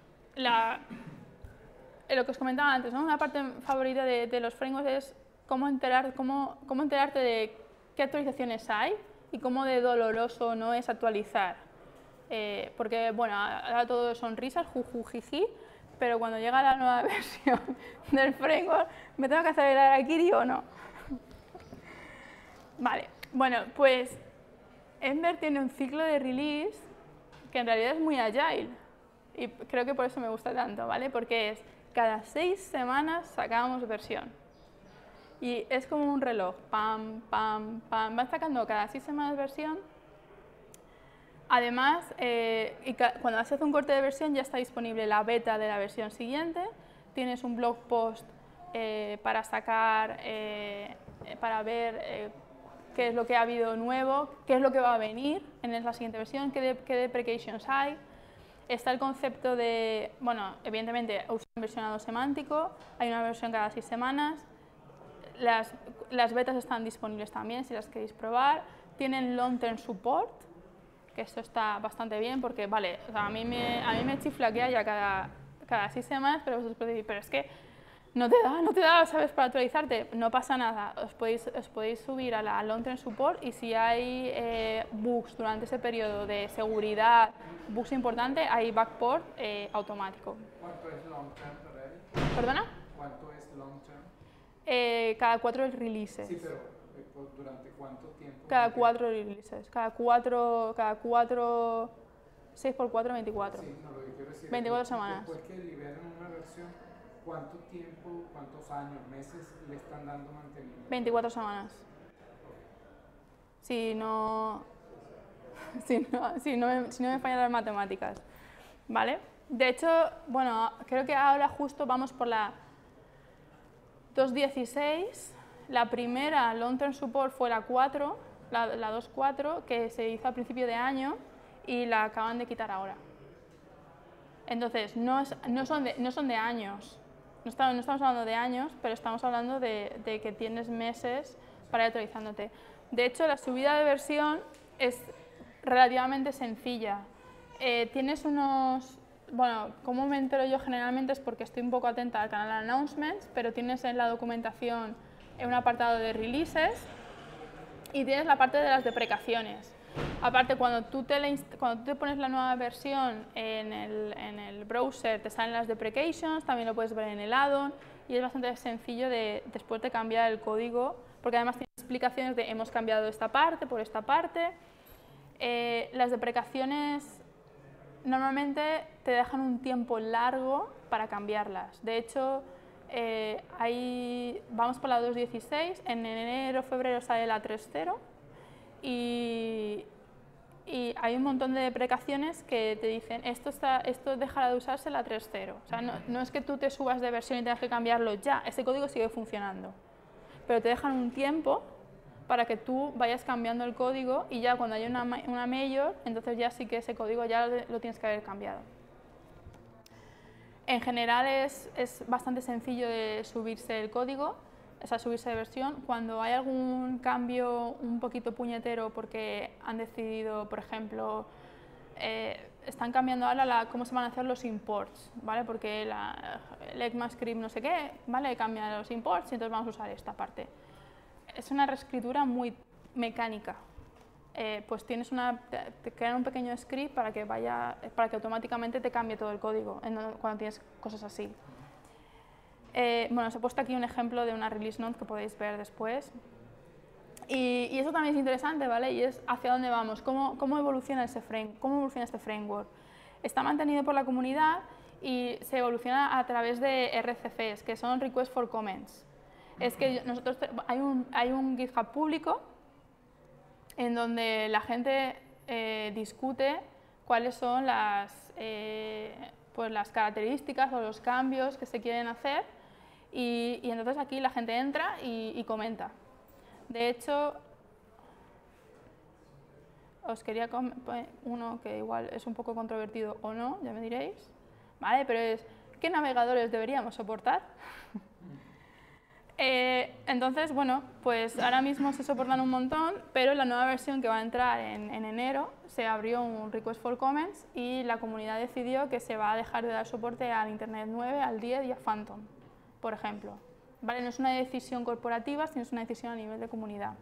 lo que os comentaba antes, ¿no? Una parte favorita de los frameworks es cómo enterarte de qué actualizaciones hay y cómo de doloroso no es actualizar. Porque, bueno, ahora todo son risas, jiji, pero cuando llega la nueva versión del framework, ¿me tengo que acelerar a Kiri o no? Vale, bueno, pues Ember tiene un ciclo de release que en realidad es muy agile y creo que por eso me gusta tanto, ¿vale? Porque es cada 6 semanas sacamos versión. Y es como un reloj, pam, pam, pam, van sacando cada 6 semanas versión. Además, cuando haces un corte de versión ya está disponible la beta de la versión siguiente, tienes un blog post para sacar, para ver qué es lo que ha habido nuevo, qué es lo que va a venir en la siguiente versión, qué deprecations hay. Está el concepto de, bueno, evidentemente usan versionado semántico, hay una versión cada 6 semanas, las betas están disponibles también si las queréis probar, tienen long term support, que esto está bastante bien porque, vale, o sea, a mí me chifla que haya cada 6 semanas, pero vosotros podéis decir, pero es que no te da, ¿sabes?, para actualizarte. No pasa nada, os podéis subir a la long term support y si hay bugs durante ese periodo de seguridad, bugs importantes, hay backport automático. ¿Cuánto es long term para él? ¿Perdona? ¿Cuánto es long term? Cada 4 releases. Sí, pero ¿durante cuánto tiempo? Cada 4 releases. Cada 6 por 4, 24. Sí, no, lo que quiero decir 24 es que semanas. después que liberan una versión, ¿cuánto tiempo, cuántos años, meses le están dando mantenimiento? 24 semanas. Si no me fallan las matemáticas. ¿Vale? De hecho, bueno, creo que ahora justo vamos por la 2.16. La primera long term support fue la 4, la 2.4, que se hizo a principio de año y la acaban de quitar ahora. Entonces, no son de años. No estamos hablando de años, pero estamos hablando de que tienes meses para ir actualizándote. De hecho, la subida de versión es relativamente sencilla. Tienes unos... Bueno, como me entero yo generalmente es porque estoy un poco atenta al canal de Announcements, pero tienes en la documentación un apartado de releases y tienes la parte de las deprecaciones. Aparte, cuando tú te pones la nueva versión en el browser, te salen las deprecations, también lo puedes ver en el add-on y es bastante sencillo después de cambiar el código, porque además tiene explicaciones de hemos cambiado esta parte por esta parte. Las deprecaciones normalmente te dejan un tiempo largo para cambiarlas. De hecho, vamos por la 2.16, en enero, febrero sale la 3.0 y hay un montón de deprecaciones que te dicen esto dejará de usarse la 3.0. O sea, no es que tú te subas de versión y tengas que cambiarlo ya, ese código sigue funcionando. Pero te dejan un tiempo para que tú vayas cambiando el código y ya cuando haya una major, entonces ya sí que ese código ya lo tienes que haber cambiado. En general es bastante sencillo de subirse el código, o sea, subirse de versión. Cuando hay algún cambio un poquito puñetero porque han decidido, por ejemplo, están cambiando ahora cómo se van a hacer los imports, ¿vale? Porque el ECMAScript no sé qué, ¿vale? Cambia los imports y entonces vamos a usar esta parte. Es una reescritura muy mecánica. Pues te crean un pequeño script para que automáticamente te cambie todo el código cuando tienes cosas así. Bueno, os he puesto aquí un ejemplo de una release note que podéis ver después. Y eso también es interesante, ¿vale? Y es hacia dónde vamos, cómo evoluciona este framework. Está mantenido por la comunidad y se evoluciona a través de RCCs, que son Request for Comments. Es que hay un GitHub público en donde la gente discute cuáles son las características o los cambios que se quieren hacer y entonces aquí la gente entra y comenta. De hecho, os quería poner uno que igual es un poco controvertido o no, ya me diréis, ¿vale? Pero es, ¿qué navegadores deberíamos soportar? Entonces, bueno, pues ahora mismo se soportan un montón, pero en la nueva versión que va a entrar en enero se abrió un Request for Comments y la comunidad decidió que se va a dejar de dar soporte al Internet 9, al 10 y a Phantom, por ejemplo. ¿Vale? No es una decisión corporativa, sino es una decisión a nivel de comunidad.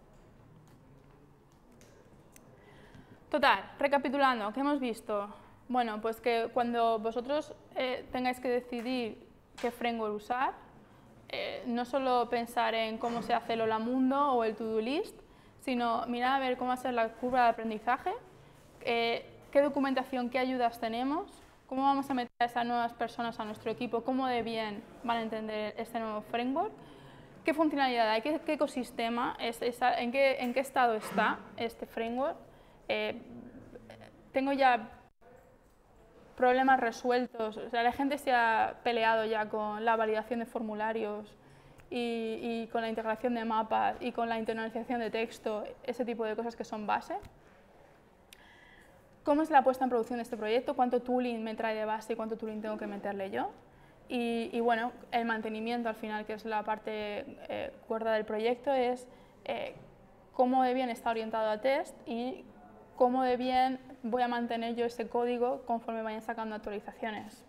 Total, recapitulando, ¿qué hemos visto? Bueno, pues que cuando vosotros tengáis que decidir qué framework usar, no solo pensar en cómo se hace el Hola Mundo o el To-Do List, sino mirar a ver cómo va a ser la curva de aprendizaje, qué documentación, qué ayudas tenemos, cómo vamos a meter a esas nuevas personas a nuestro equipo, cómo de bien van a entender este nuevo framework, qué funcionalidad hay, qué ecosistema, en qué estado está este framework. Tengo ya problemas resueltos, o sea, la gente se ha peleado ya con la validación de formularios y con la integración de mapas y con la internalización de texto, ese tipo de cosas que son base. cómo es la puesta en producción de este proyecto, cuánto tooling me trae de base y cuánto tooling tengo que meterle yo. Y bueno, el mantenimiento al final, que es la parte cuerda del proyecto, es cómo de bien está orientado a test y cómo de bien voy a mantener yo ese código conforme vayan sacando actualizaciones.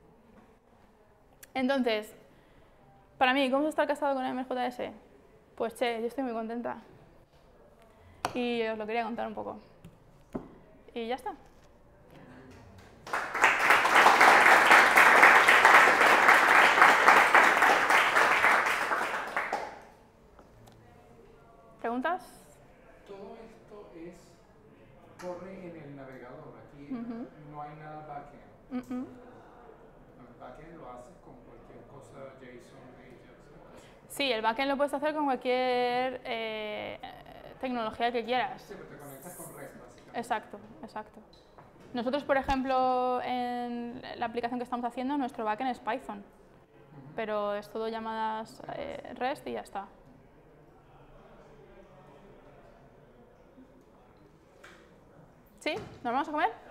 Entonces, para mí, ¿cómo es estar casado con MJS? Pues che, yo estoy muy contenta. Y os lo quería contar un poco. Y ya está. ¿Preguntas? Todo esto corre en el navegador. Aquí no hay nada backend. El backend lo haces con cualquier cosa, JSON, Ajax. Sí, el backend lo puedes hacer con cualquier tecnología que quieras. Sí, pero te conectas con REST, básicamente. Exacto, exacto. Nosotros, por ejemplo, en la aplicación que estamos haciendo, nuestro backend es Python. Pero es todo llamadas REST y ya está. ¿Sí? ¿Nos vamos a comer?